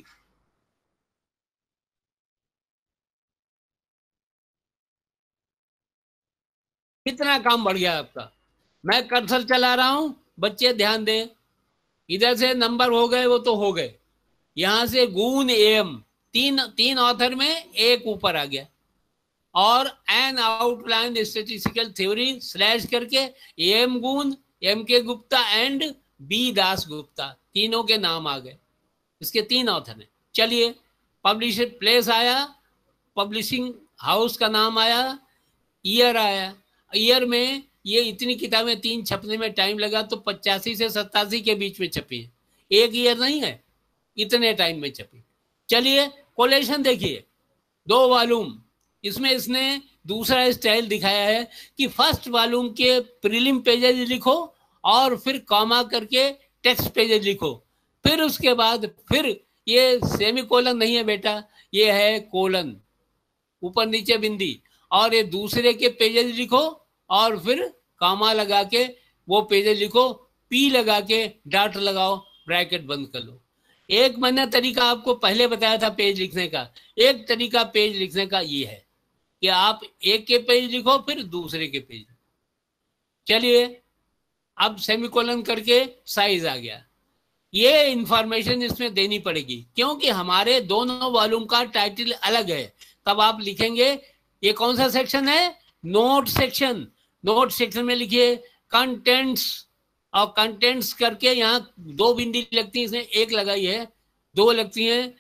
Speaker 1: कितना काम बढ़ गया आपका। मैं कर्सर चला रहा हूं, बच्चे ध्यान दें। इधर से नंबर हो गए, वो तो हो गए। यहां से गुण एम, तीन ऑथर में एक ऊपर आ गया, और an outline statistical theory slash करके एम गुण, M K Gupta and B Das Gupta, तीनों के नाम आ गए। इसके 3 ऑथर हैं। चलिए पब्लिशर प्लेस आया, पब्लिशिंग हाउस का नाम आया, ईयर आया। ईयर में ये इतनी किताबें 3 छपने में टाइम लगा, तो 85 से 87 के बीच में छपी है, एक ईयर नहीं है, इतने टाइम में छपी। चलिए कोलेशन देखिए, 2 वॉल्यूम। इसमें इसने दूसरा स्टाइल दिखाया है कि फर्स्ट वॉल्यूम के प्रीलिम पेजेज लिखो, और फिर कॉमा करके टेक्स्ट पेजेज लिखो, फिर उसके बाद फिर ये सेमी कोलन नहीं है बेटा, ये है कोलन, ऊपर नीचे बिंदी, और ये दूसरे के पेजेज लिखो, और फिर कामा लगा के वो पेजेज लिखो, पी लगा के डॉट लगाओ, ब्रैकेट बंद कर लो। एक मैंने तरीका आपको पहले बताया था पेज लिखने का। एक तरीका पेज लिखने का ये है कि आप एक के पेज लिखो, फिर दूसरे के पेज। चलिए अब सेमीकोलन करके साइज आ गया। ये इंफॉर्मेशन इसमें देनी पड़ेगी, क्योंकि हमारे दोनों वॉल्यूम का टाइटल अलग है। तब आप लिखेंगे, ये कौन सा सेक्शन है? Note section. नोट सेक्शन में लिखिए कंटेंट्स, और कंटेंट्स करके यहाँ 2 बिंदी लगती है, इसमें 1 लगाई है, 2 लगती हैं,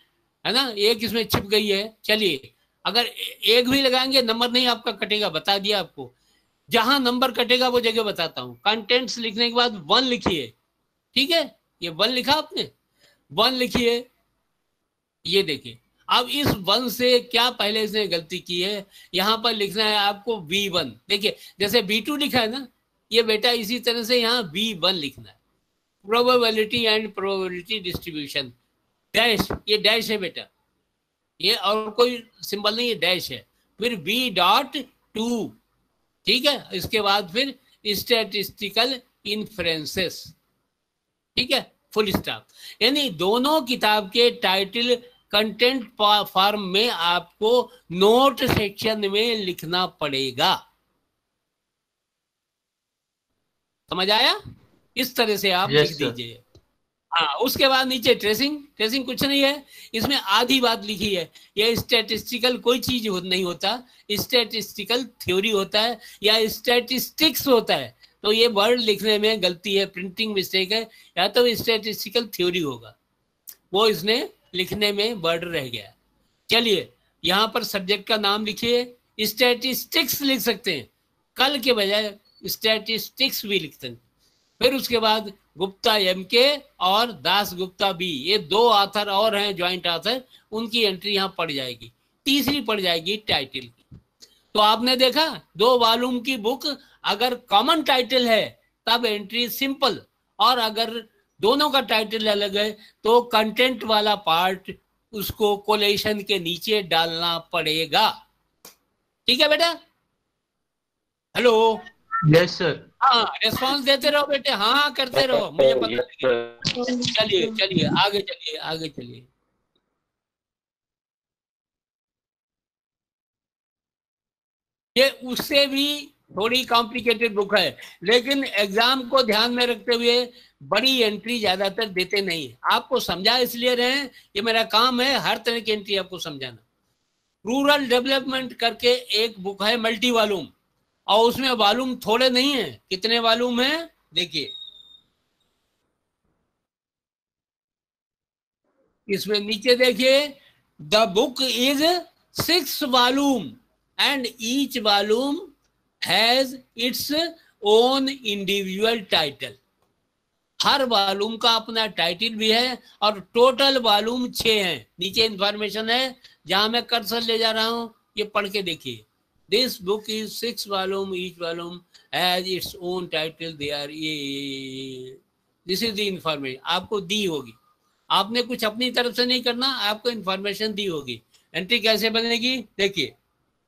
Speaker 1: है ना, एक इसमें छिप गई है। चलिए, अगर एक भी लगाएंगे नंबर नहीं आपका कटेगा, बता दिया आपको। जहां नंबर कटेगा वो जगह बताता हूं। कंटेंट्स लिखने के बाद 1 लिखिए, ठीक है, ये 1 लिखा आपने, 1 लिखिए। ये देखिए, अब इस 1 से क्या पहले इसने गलती की है, यहां पर लिखना है आपको V1। देखिए जैसे V2 लिखा है ना, ये बेटा इसी तरह से यहाँ V1 लिखना है। Probability and probability distribution, dash, ये डैश है बेटा, ये और कोई सिंबल नहीं है, डैश है। फिर V.2, ठीक है, इसके बाद फिर स्टैटिस्टिकल इन्फ्रेंसेस, ठीक है, फुल स्टॉप। यानी दोनों किताब के टाइटल कंटेंट फॉर्म में आपको नोट सेक्शन में लिखना पड़ेगा। समझ आया? इस तरह से आप लिख दीजिए। हाँ, उसके बाद नीचे ट्रेसिंग, ट्रेसिंग कुछ नहीं है, इसमें आधी बात लिखी है। यह स्टैटिस्टिकल कोई चीज नहीं होता, स्टैटिस्टिकल थ्योरी होता है या स्टैटिस्टिक्स होता है। तो ये वर्ड लिखने में गलती है, प्रिंटिंग मिस्टेक है, या तो स्टैटिस्टिकल थ्योरी होगा, वो इसने लिखने में वर्ड रह गया। चलिए, यहाँ पर सब्जेक्ट का नाम लिखिए, स्टैटिस्टिक्स लिख सकते हैं, कल के बजाय स्टैटिस्टिक्स भी लिखते हैं। फिर उसके बाद गुप्ता MK और दास गुप्ता B, ये 2 ऑथर और हैं ज्वाइंट ऑथर, उनकी एंट्री यहाँ पड़ जाएगी। तीसरी पड़ जाएगी टाइटल की। तो आपने देखा 2 वॉल्यूम की बुक अगर कॉमन टाइटल है तब एंट्री सिंपल, और अगर दोनों का टाइटल अलग है तो कंटेंट वाला पार्ट उसको कोलेशन के नीचे डालना पड़ेगा। ठीक है बेटा? हेलो?
Speaker 4: Yes sir.
Speaker 1: हाँ, रेस्पॉन्स देते रहो बेटे, हाँ करते रहो, मुझे पता लगेगा। चलिए चलिए आगे चलिए, आगे चलिए। ये उससे भी थोड़ी कॉम्प्लिकेटेड बुक है, लेकिन एग्जाम को ध्यान में रखते हुए बड़ी एंट्री ज्यादातर देते नहीं है। आपको समझा इसलिए रहे, ये मेरा काम है हर तरह की एंट्री आपको समझाना। रूरल डेवलपमेंट करके एक बुक है मल्टी वॉल्यूम, और उसमें वॉल्यूम थोड़े नहीं है। कितने वॉल्यूम है देखिए, इसमें नीचे देखिए, the book is 6 volume and each volume has its own individual title. हर वॉल्यूम का अपना टाइटल भी है, और टोटल वॉल्यूम 6 है। नीचे इंफॉर्मेशन है, जहां मैं कर्सर ले जा रहा हूं, ये पढ़ के देखिए। This book is 6 volume, each volume has its own title. They are this is the information आपको दी होगी। आपने कुछ अपनी तरफ से नहीं करना, आपको इंफॉर्मेशन दी होगी। एंट्री कैसे बनेगी देखिए,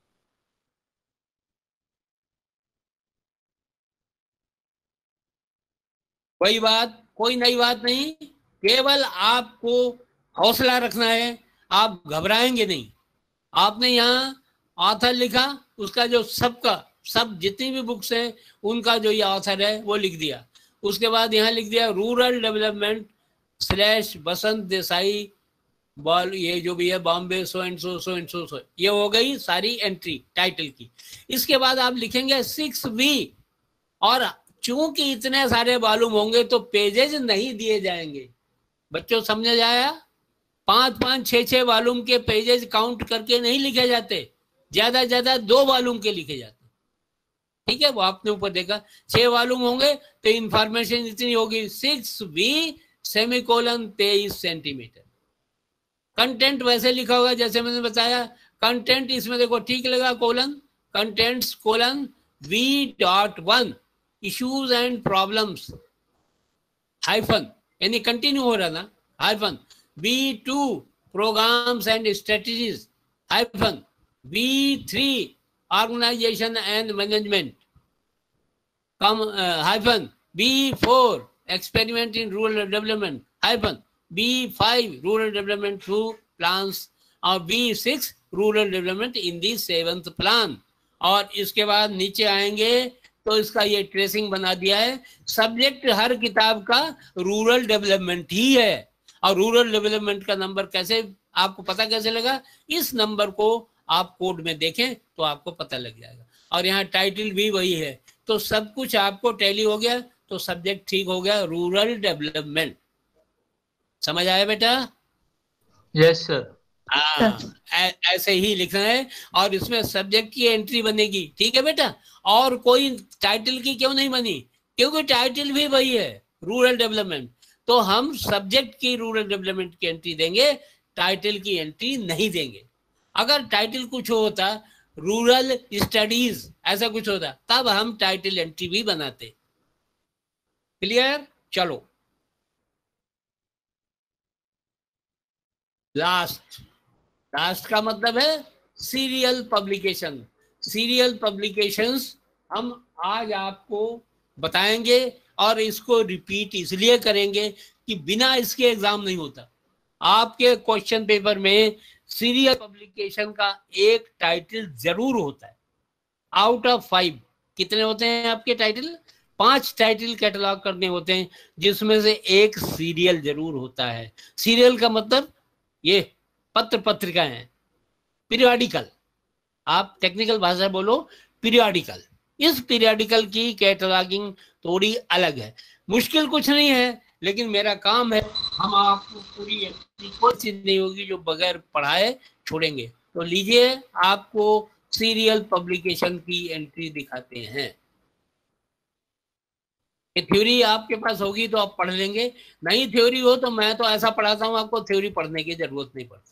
Speaker 1: वही बात, कोई नई बात नहीं, केवल आपको हौसला रखना है, आप घबराएंगे नहीं। आपने यहाँ ऑथर लिखा, उसका जो सब जितनी भी बुक्स हैं उनका जो ये ऑथर है वो लिख दिया। उसके बाद यहाँ लिख दिया rural development / Basant Desai vol, ये जो भी है बॉम्बे सो एंड सो, ये हो गई सारी एंट्री टाइटल की। इसके बाद आप लिखेंगे 6V, और चूंकि इतने सारे वॉल्यूम होंगे तो पेजेज नहीं दिए जाएंगे। बच्चों समझ आया? 5-5, 6-6 वॉल्यूम के पेजेज काउंट करके नहीं लिखे जाते, ज्यादा ज्यादा 2 वॉल्यूम के लिखे जाते। ठीक है, वो आपने ऊपर देखा। 6 वॉल्यूम होंगे तो इंफॉर्मेशन इतनी होगी, 6V सेमीकोलन 23 सेंटीमीटर। कंटेंट वैसे लिखा होगा जैसे मैंने बताया। कंटेंट इसमें देखो ठीक लगा, colon, contents colon V.1 issues and problems, hyphen, यानी कंटिन्यू हो रहा ना, hyphen. V2 programmes and strategies, hyphen. V3 organisation and management, कम, hyphen. V4 experiment in rural development, hyphen. V5 rural development through plans, और V6 rural development in the 7th plan. और इसके बाद नीचे आएंगे तो इसका ये ट्रेसिंग बना दिया है। सब्जेक्ट हर किताब का रूरल डेवलपमेंट ही है, और रूरल डेवलपमेंट का नंबर कैसे आपको पता कैसे लगा? इस नंबर को आप कोड में देखें तो आपको पता लग जाएगा। और यहाँ टाइटल भी वही है, तो सब कुछ आपको टैली हो गया, तो सब्जेक्ट ठीक हो गया, रूरल डेवलपमेंट। समझ आया बेटा?
Speaker 4: Yes sir.
Speaker 1: ऐसे ही लिखना है और इसमें सब्जेक्ट की एंट्री बनेगी, ठीक है बेटा। और कोई टाइटल की क्यों नहीं बनी, क्योंकि टाइटल भी वही है, रूरल डेवलपमेंट, तो हम सब्जेक्ट की रूरल डेवलपमेंट की एंट्री देंगे, टाइटल की एंट्री नहीं देंगे। अगर टाइटल कुछ होता, रूरल स्टडीज ऐसा कुछ होता, तब हम टाइटल एंट्री भी बनाते। क्लियर? चलो लास्ट का मतलब है सीरियल पब्लिकेशन। सीरियल पब्लिकेशंस हम आज आपको बताएंगे और इसको रिपीट इसलिए करेंगे कि बिना इसके एग्जाम नहीं होता। आपके क्वेश्चन पेपर में सीरियल पब्लिकेशन का एक टाइटल जरूर होता है। आउट ऑफ 5 कितने होते हैं आपके टाइटल? 5 टाइटल कैटलॉग करने होते हैं, जिसमें से एक सीरियल जरूर होता है। सीरियल का मतलब ये पत्र पत्रिकाएं हैं, पीरियडिकल, आप टेक्निकल भाषा बोलो पीरियडिकल। इस पीरियडिकल की कैटलॉगिंग थोड़ी अलग है, मुश्किल कुछ नहीं है, लेकिन मेरा काम है, हम आपको पूरी कोई चीज नहीं होगी जो बगैर पढ़ाए छोड़ेंगे। तो लीजिए आपको सीरियल पब्लिकेशन की एंट्री दिखाते हैं। ये थ्योरी आपके पास होगी तो आप पढ़ लेंगे, नहीं थ्योरी हो तो मैं तो ऐसा पढ़ाता हूं, आपको थ्योरी पढ़ने की जरूरत नहीं पड़ती।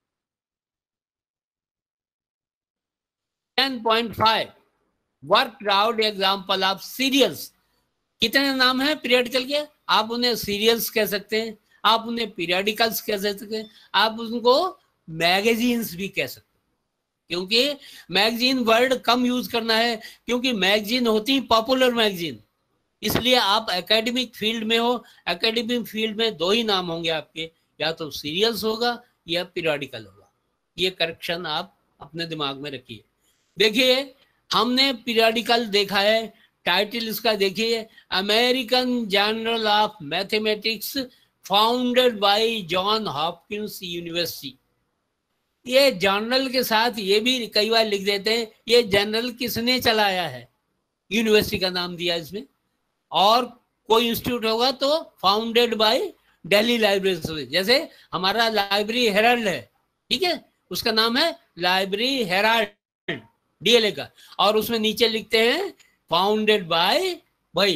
Speaker 1: 10.5 work out example of serials. कितने नाम है पीरियडिकल के? आप उन्हें सीरियल्स कह सकते हैं, आप उन्हें पीरियडिकल्स कह सकते हैं, आप उनको मैगजीन्स भी कह सकते हैं। क्योंकि मैगजीन वर्ड कम यूज करना है, क्योंकि मैगजीन होती पॉपुलर मैगजीन, इसलिए आप एकेडमिक फील्ड में हो, एकेडमिक फील्ड में 2 ही नाम होंगे आपके, या तो सीरियल्स होगा या पीरियडिकल होगा। ये करेक्शन आप अपने दिमाग में रखिए। देखिए हमने पीरियडिकल देखा है, टाइटल इसका देखिए, American journal of mathematics founded by John Hopkins university. ये जर्नल के साथ ये भी कई बार लिख देते हैं ये जर्नल किसने चलाया है, यूनिवर्सिटी का नाम दिया इसमें। और कोई इंस्टीट्यूट होगा तो फाउंडेड बाय दिल्ली लाइब्रेरी, जैसे हमारा लाइब्रेरी हेराल्ड है, ठीक है, उसका नाम है लाइब्रेरी हेराल्ड डीएलए का, और उसमें नीचे लिखते हैं फाउंडेड बाय भाई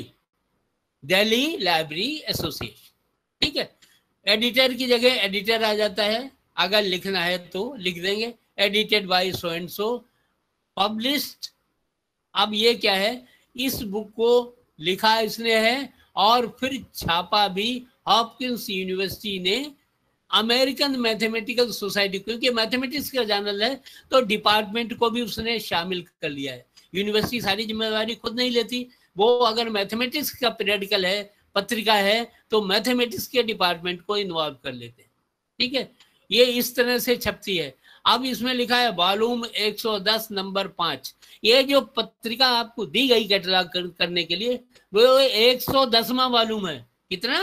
Speaker 1: दिल्ली लाइब्रेरी एसोसिएशन, ठीक है। एडिटर की जगह एडिटर आ जाता है, अगर लिखना है तो लिख देंगे edited by so and so, published. अब ये क्या है, इस बुक को लिखा इसने है और फिर छापा भी हॉपकिंस यूनिवर्सिटी ने अमेरिकन मैथमेटिकल सोसाइटी, क्योंकि मैथमेटिक्स का जर्नल है तो डिपार्टमेंट को भी उसने शामिल कर लिया है। यूनिवर्सिटी सारी जिम्मेदारी खुद नहीं लेती, वो अगर मैथमेटिक्स का पीरियडिकल है, पत्रिका है, तो मैथमेटिक्स के डिपार्टमेंट को इन्वॉल्व कर लेते हैं, ठीक है। ये इस तरह से छपती है। अब इसमें लिखा है वॉल्यूम 110 नंबर 5। ये जो पत्रिका आपको दी गई कैटलॉग करने के लिए वो 110वां वॉल्यूम है। कितना?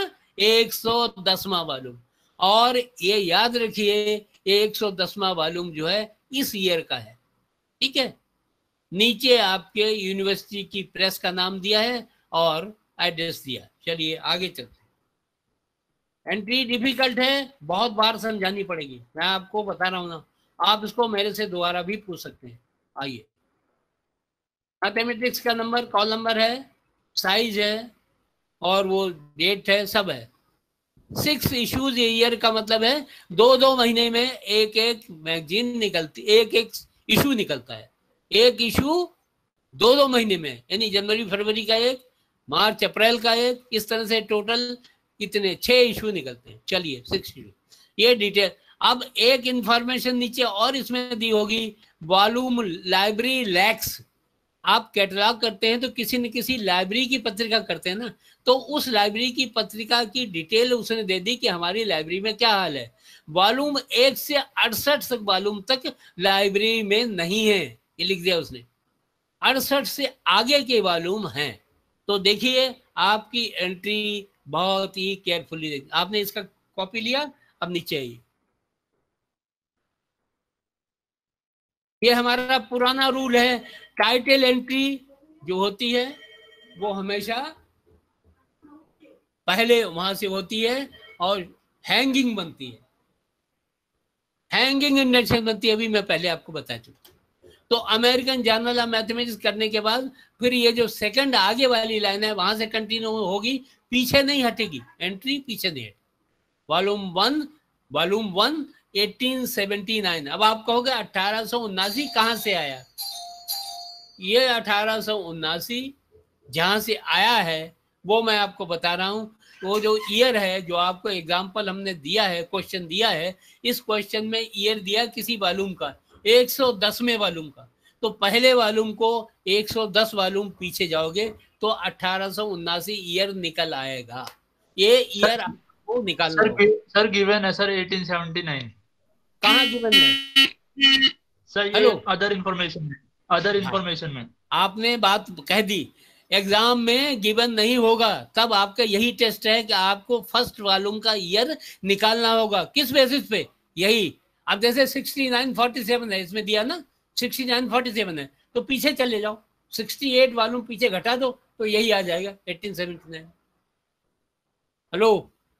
Speaker 1: 110वां वॉल्यूम। और ये याद रखिए ये 110वां वॉल्यूम जो है इस ईयर का है, ठीक है। नीचे आपके यूनिवर्सिटी की प्रेस का नाम दिया है और एड्रेस दिया। चलिए आगे चलते हैं। एंट्री डिफिकल्ट है, बहुत बार समझानी पड़ेगी, मैं आपको बता रहा हूं ना, आप इसको मेरे से दोबारा भी पूछ सकते हैं। आइए, मैथमेटिक्स का नंबर, कॉल नंबर है, साइज है और वो डेट है, सब है। 6 इश्यूज ईयर का मतलब है 2-2 महीने में एक मैगजीन निकलती, एक इशू निकलता है। एक इशू 2-2 महीने में, यानी जनवरी फरवरी का एक, मार्च अप्रैल का एक, इस तरह से टोटल कितने 6 इशू निकलते हैं। चलिए 6 इशू, ये डिटेल। अब एक इंफॉर्मेशन नीचे और इसमें दी होगी, वॉल्यूम लाइब्रेरी लैक्स। आप कैटलॉग करते हैं तो किसी न किसी लाइब्रेरी की पत्रिका करते हैं ना, तो उस लाइब्रेरी की पत्रिका की डिटेल उसने दे दी कि हमारी लाइब्रेरी में क्या हाल है। वॉल्यूम 1 से 68 तक वॉल्यूम तक लाइब्रेरी में नहीं है, ये लिख दिया उसने। 68 से आगे के वॉल्यूम हैं। तो देखिए आपकी एंट्री बहुत ही केयरफुली देखिए। आपने इसका कॉपी लिया, अब नीचे आइए। ये हमारा पुराना रूल है, टाइटल एंट्री जो होती है वो हमेशा पहले वहां से होती है और हैंगिंग बनती है। हैंगिंग इंडेक्सेस बनती है, अभी मैं पहले आपको बता चुका। तो अमेरिकन जर्नल ऑफ मैथमेटिक्स करने के बाद फिर ये जो सेकंड आगे वाली लाइन है वहां से कंटिन्यू होगी, पीछे नहीं हटेगी, एंट्री पीछे नहीं हटेगी। वॉल्यूम 1 1879। अब आप कहोगे 1879 कहां से आया? ये 1879 जहां से आया है वो मैं आपको बता रहा हूं। वो जो ईयर है, जो आपको एग्जाम्पल हमने दिया है, क्वेश्चन दिया है, इस क्वेश्चन में ईयर दिया किसी वॉल्यूम का, 110वें वॉल्यूम का। तो पहले वॉल्यूम को 110 वॉल्यूम पीछे जाओगे तो 1879 ईयर निकल आएगा। ये ईयर आपको निकालना होगा।
Speaker 4: सर गिवन है सर 1879।
Speaker 1: कहाँ गिवन है
Speaker 4: सर? ये
Speaker 1: हेलो,
Speaker 4: अदर इंफॉर्मेशन में, अदर इंफॉर्मेशन में
Speaker 1: आपने बात कह दी। एग्जाम में गिवन नहीं होगा, तब आपका यही टेस्ट है कि आपको फर्स्ट वॉल्यूम का ईयर निकालना होगा। किस बेसिस पे? यही अब जैसे 6947 है, इसमें दिया ना 6947 है, तो पीछे चले जाओ, 68 वॉल्यूम पीछे घटा दो तो यही आ जाएगा 1879। हेलो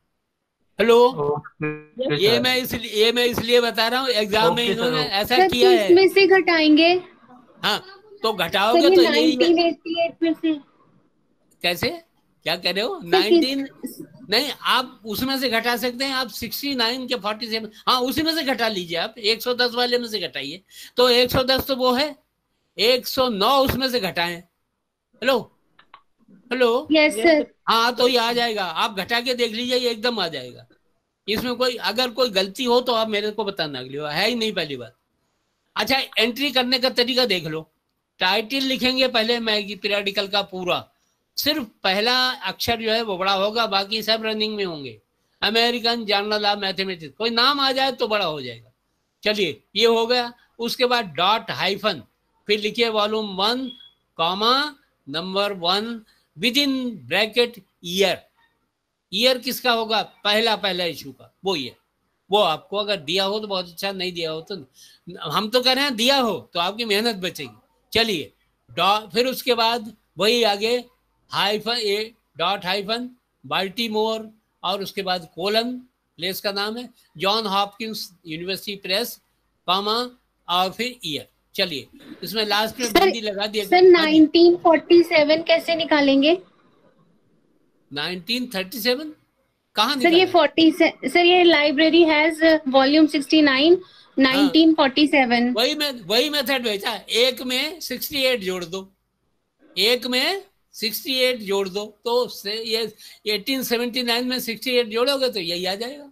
Speaker 1: हेलो, ये मैं इसलिए बता रहा हूँ, एग्जाम में इन्होंने ऐसा किया है।
Speaker 2: इसमें से घटाएंगे?
Speaker 1: हाँ, तो घटाओगे तो यही
Speaker 2: 1988 में से
Speaker 1: कैसे? क्या कह रहे हो? 19 नहीं, आप उसमें से घटा सकते हैं। आप 69 के 47, हाँ उसी में से घटा लीजिए। आप 110 वाले में से घटाइए तो 110 तो वो है, 109 उसमें से घटाएं। Hello hello,
Speaker 2: yes sir.
Speaker 1: हाँ तो ये आ जाएगा। आप घटा के देख लीजिए, ये एकदम आ जाएगा। इसमें कोई अगर कोई गलती हो तो आप मेरे को बताना, अगली बार है ही नहीं पहली बात। अच्छा, एंट्री करने का तरीका देख लो। टाइटल लिखेंगे पहले मैगी पीरियडिकल का पूरा, सिर्फ पहला अक्षर जो है वो बड़ा होगा, बाकी सब रनिंग में होंगे। अमेरिकन जर्नल ऑफ मैथमेटिक्स, कोई नाम आ जाए तो बड़ा हो जाएगा। चलिए ये हो गया। उसके बाद डॉट हाइफन, फिर लिखिए volume 1 comma number 1 within bracket year. Year किसका होगा? पहला इशू का, वो ईयर। वो आपको अगर दिया हो तो बहुत अच्छा, नहीं दिया हो तो हम तो कह रहे हैं दिया हो तो आपकी मेहनत बचेगी। चलिए फिर उसके बाद वही आगे hyphen, A dot hyphen Baltimore, और उसके बाद कोलन, प्लेस का नाम है John Hopkins university press, comma और फिर ईयर। चलिए इसमें लास्ट में बिंदी लगा दिया।
Speaker 2: सर 1947 कैसे निकालेंगे?
Speaker 1: 1937 कहाँ
Speaker 2: सर ये 40 सर ये लाइब्रेरी हैज वॉल्यूम 69 1947।
Speaker 1: वही मेथड भेजा। एक में 68 जोड़ दो, एक में 68 जोड़ दो, तो ये 1879 में 68 जोड़ोगे तो यही आ जाएगा।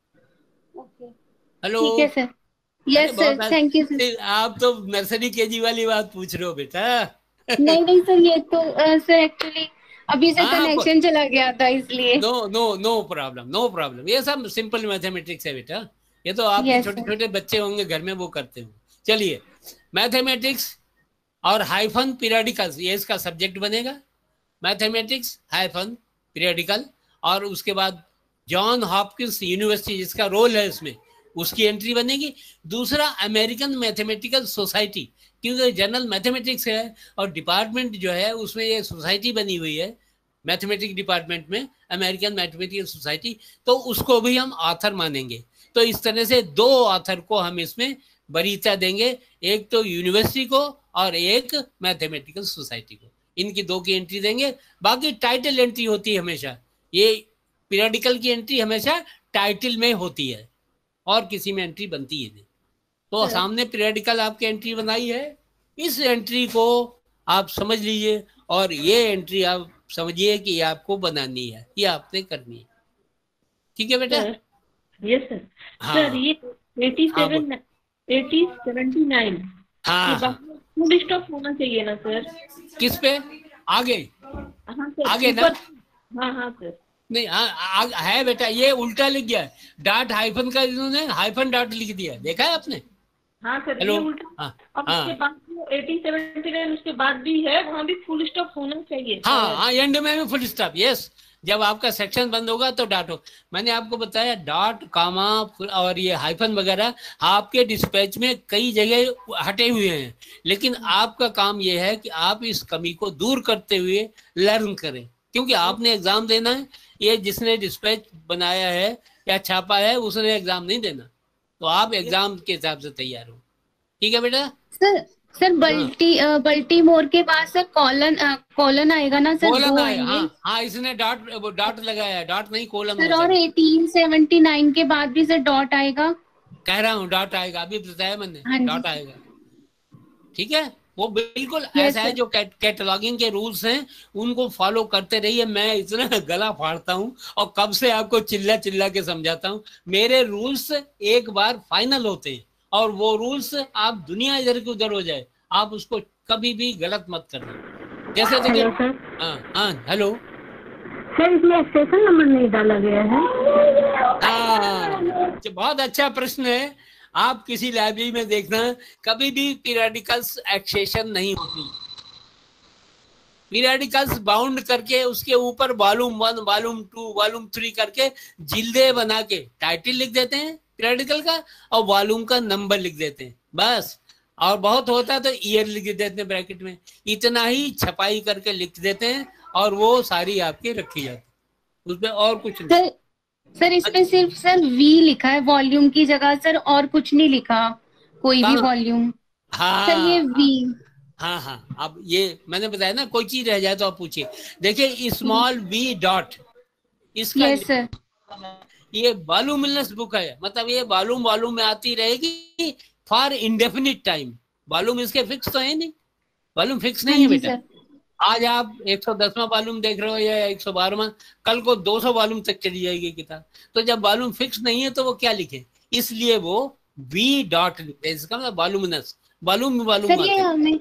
Speaker 1: हेलो,
Speaker 2: ठीक है sir. Yes sir, thank you sir.
Speaker 1: आप तो नर्सरी केजी वाली बात पूछ रहे हो बेटा।
Speaker 2: नहीं सर, ये तो सर एक्चुअली अभी से कनेक्शन चला गया था इसलिए।
Speaker 1: No problem. ये सब सिंपल मैथमेटिक्स है बेटा, ये तो आप छोटे छोटे बच्चे होंगे घर में वो करते हो। चलिए मैथमेटिक्स और हाइफन पीरियडिकल, ये इसका सब्जेक्ट बनेगा। मैथमेटिक्स हाइफन पीरियडिकल, और उसके बाद जॉन हॉपकिंस यूनिवर्सिटी जिसका रोल है इसमें, उसकी एंट्री बनेगी। दूसरा अमेरिकन मैथमेटिकल सोसाइटी, क्योंकि जनरल मैथमेटिक्स है और डिपार्टमेंट जो है उसमें ये सोसाइटी बनी हुई है मैथमेटिक्स डिपार्टमेंट में, अमेरिकन मैथमेटिकल सोसाइटी, तो उसको भी हम ऑथर मानेंगे। तो इस तरह से 2 ऑथर को हम इसमें वरीयता देंगे, एक तो यूनिवर्सिटी को और एक मैथमेटिकल सोसाइटी को। इनकी 2 की एंट्री देंगे। बाकी टाइटल एंट्री होती है हमेशा, ये पीरियडिकल की एंट्री हमेशा टाइटल में होती है और किसी में एंट्री बनती है नहीं। तो सामने पीरियडिकल आपकी एंट्री बनाई है, इस एंट्री को आप समझ लीजिए और ये एंट्री आप समझिए कि आपको बनानी है, ये आपने करनी है। ठीक है बेटा?
Speaker 6: Yes sir. सर ये 79 फुल स्टॉप होना चाहिए ना सर?
Speaker 1: किस पे? आगे?
Speaker 6: हाँ सर,
Speaker 1: आगे ना?
Speaker 6: हाँ सर।
Speaker 1: नहीं है बेटा, ये उल्टा लिख गया है। डॉट हाइफन का इन्होंने हाइफन डॉट लिख दिया, देखा है आपने?
Speaker 6: हाँ सर।
Speaker 1: हेलो,
Speaker 6: ये उल्टा। अब उसके बाद 1879 उसके बाद भी है, वहाँ भी फुल स्टॉप होना चाहिए।
Speaker 1: हाँ, एंड में भी फुल स्टॉप। यस, जब आपका सेक्शन बंद होगा तो डॉट हो। मैंने आपको बताया डॉट कामा और ये हाइफन वगैरह आपके डिस्पैच में कई जगह हटे हुए हैं, लेकिन आपका काम ये है कि आप इस कमी को दूर करते हुए लर्न करें, क्योंकि आपने एग्जाम देना है। ये जिसने डिस्पैच बनाया है या छापा है उसने एग्जाम नहीं देना, तो आप एग्जाम के हिसाब से तैयार हो। ठीक है बेटा।
Speaker 2: सर बल्टीमोर के बाद सर कॉलन आएगा ना सर?
Speaker 1: कोलन
Speaker 2: दो
Speaker 1: आएगा।
Speaker 2: आएंगे।
Speaker 1: हाँ हाँ, इसने डॉट लगाया है, डॉट नहीं कोलन
Speaker 2: सर
Speaker 1: होता
Speaker 2: और
Speaker 1: है।
Speaker 2: 1879 के बाद भी सर डॉट आएगा।
Speaker 1: कह रहा हूँ डॉट आएगा, अभी बताया मैंने,
Speaker 2: हाँ
Speaker 1: डॉट
Speaker 2: जी।
Speaker 1: आएगा। ठीक है, वो बिल्कुल
Speaker 2: Yes,
Speaker 1: ऐसा है।
Speaker 2: sir.
Speaker 1: जो कैटलॉगिंग के रूल्स हैं उनको फॉलो करते रहिए। मैं इतना गला फाड़ता हूँ और कब से आपको चिल्ला चिल्ला के समझाता हूँ। मेरे रूल्स एक बार फाइनल होते हैं और वो रूल्स आप दुनिया इधर की उधर हो जाए, आप उसको कभी भी गलत मत करना। जैसे देखिए,
Speaker 6: हेलो सर।
Speaker 1: हाँ हाँ हेलो
Speaker 6: सर इसमें स्टेशन नंबर नहीं डाला गया है।
Speaker 1: हाँ, बहुत अच्छा प्रश्न है। आप किसी लाइब्रेरी में देखना, कभी भी पीरियडिकल्स एक्सेशन नहीं होती। पीरियडिकल्स बाउंड करके उसके ऊपर वॉल्यूम 1, वॉल्यूम 2, वॉल्यूम 3 करके जिल्दे बना के टाइटल लिख देते हैं पीरियडिकल का और वॉल्यूम का नंबर लिख देते हैं बस। और बहुत होता है तो ईयर लिख देते हैं ब्रैकेट में। इतना ही छपाई करके लिख देते हैं और वो सारी आपकी रखी जाती है, उसमें और कुछ नहीं।
Speaker 2: सर इसमें सिर्फ सर वी लिखा है वॉल्यूम की जगह सर, और कुछ नहीं लिखा कोई भी वॉल्यूम। सर ये
Speaker 1: हाँ
Speaker 2: वी।
Speaker 1: हाँ हाँ, अब ये मैंने बताया ना, कोई चीज रह जाए तो आप पूछिए। देखिए स्मॉल वी डॉट, इसका
Speaker 2: यस सर।
Speaker 1: ये वॉल्यूमिनस बुक है, मतलब ये वॉल्यूम में आती रहेगी फॉर इंडेफिनिट टाइम। वॉल्यूम इसके फिक्स तो है नहीं, वॉल्यूम फिक्स नहीं है बेटा। आज आप 110वां वॉल्यूम देख रहे हो या 112वां, कल को 200 वॉल्यूम तक चली जाएगी किताब। तो जब वॉल्यूम फिक्स नहीं है तो वो क्या लिखे, इसलिए वो वी डॉट लिखते हैं। इसका मतलब वॉल्यूमिनस, वॉल्यूम
Speaker 2: सर ये हमें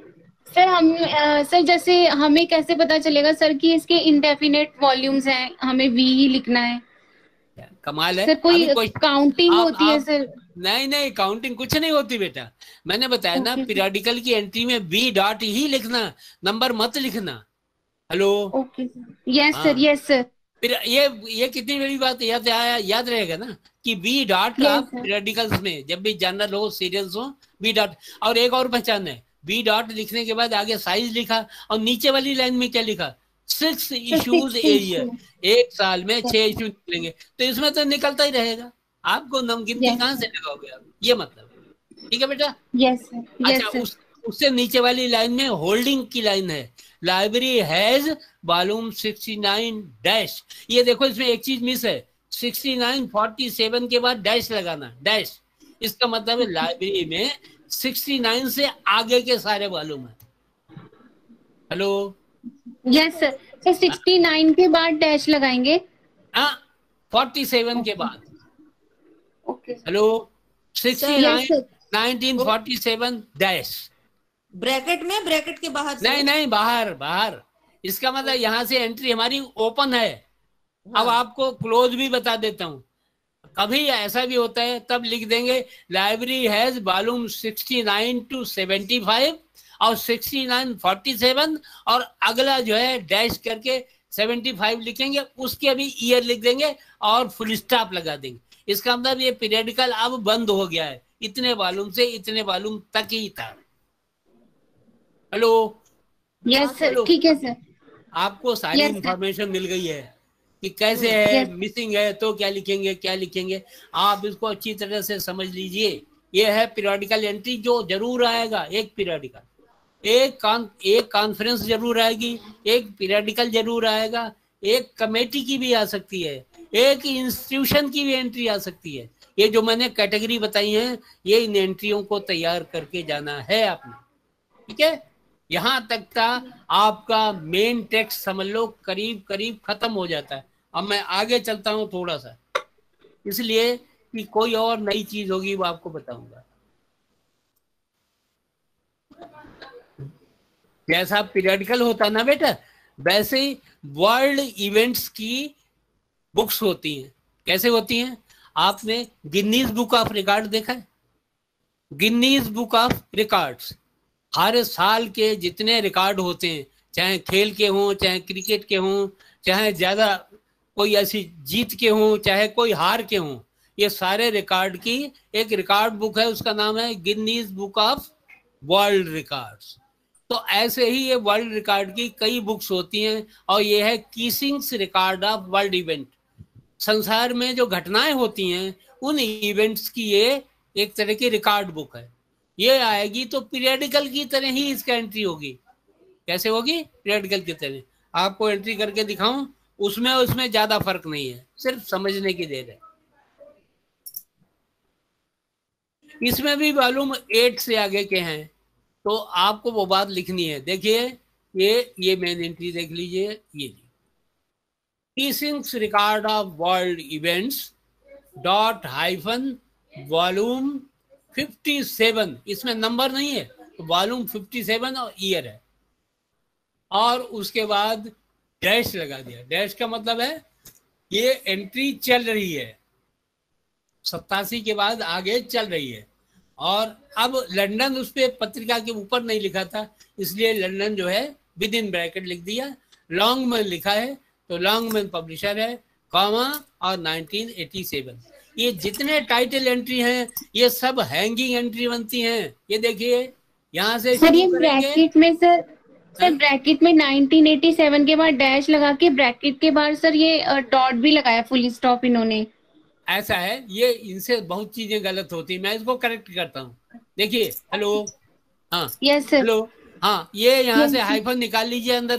Speaker 2: सर जैसे हमें कैसे पता चलेगा सर कि इसके इंडेफिनेट वॉल्यूम्स हैं, हमें वी ही लिखना है?
Speaker 1: कमाल है।
Speaker 2: सर कोई काउंटिंग होती है सर?
Speaker 1: नहीं नहीं, काउंटिंग कुछ नहीं होती बेटा। मैंने बताया ना, पीरियडिकल की एंट्री में वी डॉट ही लिखना, नंबर मत लिखना। Hello
Speaker 2: okay yes sir, yes sir.
Speaker 1: फिर ये कितनी बड़ी बात याद रहेगा ना कि वी डॉट आप पीरियडिकल्स में जब भी जनरल हो, सीरियल्स हो, वी डॉट। और एक और पहचान है, वी डॉट लिखने के बाद आगे साइज लिखा और नीचे वाली लाइन में क्या लिखा, 6 इश्यूज ए ईयर, एक साल में 6 इश्यू निकलेंगे। तो इसमें तो निकलता ही रहेगा, आपको गिनती कहाँ से लगाओगे आप, ये मतलब। ठीक है बेटा।
Speaker 2: यस
Speaker 1: अच्छा, उससे नीचे वाली लाइन में होल्डिंग की लाइन है, लाइब्रेरी हैज वॉल्यूम 69 डैश। ये देखो इसमें एक चीज मिस है, 69 47 के बाद डैश लगाना, डैश। इसका मतलब है लाइब्रेरी में 69 से आगे के सारे वॉल्यूम है। Hello
Speaker 2: yes sir. 69 के बाद डैश लगाएंगे?
Speaker 1: हाँ, 47 के बाद।
Speaker 2: Okay
Speaker 1: hello 69 1947 dash.
Speaker 7: ब्रैकेट में, ब्रैकेट के बाहर
Speaker 1: नहीं नहीं, बाहर बाहर। इसका मतलब यहाँ से एंट्री हमारी ओपन है। अब आपको क्लोज भी बता देता हूँ, कभी ऐसा भी होता है तब लिख देंगे लाइब्रेरी हैज वॉल्यूम 69 to 75 और 69 47 और अगला जो है डैश करके 75 लिखेंगे, उसके भी ईयर लिख देंगे और फुल स्टॉप लगा देंगे। इसका मतलब ये पीरियडिकल अब बंद हो गया है, इतने वॉल्यूम से इतने वॉल्यूम तक ही था। हेलो
Speaker 2: यस सर, ठीक है सर।
Speaker 1: आपको सारी इंफॉर्मेशन मिल गई है कि कैसे है, मिसिंग है तो क्या लिखेंगे, क्या लिखेंगे। आप इसको अच्छी तरह से समझ लीजिए। ये है पीरियडिकल एंट्री जो जरूर आएगा, एक पीरियडिकल, एक कॉन्फ्रेंस जरूर आएगी, एक पीरियडिकल जरूर आएगा, एक कमेटी की भी आ सकती है, एक इंस्टीट्यूशन की भी एंट्री आ सकती है। ये जो मैंने कैटेगरी बताई है, ये इन एंट्रियों को तैयार करके जाना है आपने। ठीक है, यहां तक का आपका मेन टेक्स्ट समझ लो करीब करीब खत्म हो जाता है। अब मैं आगे चलता हूं थोड़ा सा, इसलिए कि कोई और नई चीज होगी वो आपको बताऊंगा। जैसा पीरियडिकल होता ना बेटा, वैसे ही वर्ल्ड इवेंट्स की बुक्स होती हैं। कैसे होती हैं? आपने गिनीज बुक ऑफ रिकॉर्ड देखा है? गिनीज बुक ऑफ रिकॉर्ड्स, हर साल के जितने रिकॉर्ड होते हैं, चाहे खेल के हों, चाहे क्रिकेट के हों, चाहे ज्यादा कोई ऐसी जीत के हों, चाहे कोई हार के हों, ये सारे रिकॉर्ड की एक रिकॉर्ड बुक है, उसका नाम है Guinness book of world records. तो ऐसे ही ये वर्ल्ड रिकॉर्ड की कई बुक्स होती हैं और ये है Keesing's record of world event. संसार में जो घटनाएं होती हैं उन इवेंट्स की ये एक तरह की रिकॉर्ड बुक है। ये आएगी तो पीरियडिकल की तरह ही इसका एंट्री होगी। कैसे होगी? पीरियडिकल की तरह। आपको एंट्री करके दिखाऊं, उसमें ज्यादा फर्क नहीं है, सिर्फ समझने की देर है। इसमें भी वॉल्यूम 8 से आगे के हैं, तो आपको वो बात लिखनी है। देखिए ये मेन एंट्री देख लीजिए, ये Keesing's record of world events dot hyphen volume 57, इसमें नंबर नहीं है, तो वॉल्यूम 57 और ईयर है, और उसके बाद डैश लगा दिया। डैश का मतलब है ये एंट्री चल रही है, 87 के बाद आगे चल रही है। और अब लंदन उस पे पत्रिका के ऊपर नहीं लिखा था, इसलिए लंदन जो है विद इन ब्रैकेट लिख दिया। लॉन्गमैन लिखा है तो लॉन्गमैन पब्लिशर है, कॉमा और 1987। ये जितने टाइटल एंट्री हैं ये सब हैंगिंग एंट्री बनती हैं। ये देखिए यहाँ से
Speaker 2: सर, ये ब्रैकेट में सर ब्रैकेट में 1987 के बाद डैश लगा के ब्रैकेट के बाद सर ये डॉट भी लगाया, फुल स्टॉप इन्होंने।
Speaker 1: ऐसा है, ये इनसे बहुत चीजें गलत होती है, मैं इसको करेक्ट करता हूँ। देखिए, हेलो, हाँ
Speaker 2: यस सर,
Speaker 1: हेलो, हाँ, ये यहाँ से हाइफन निकाल लीजिए, अंदर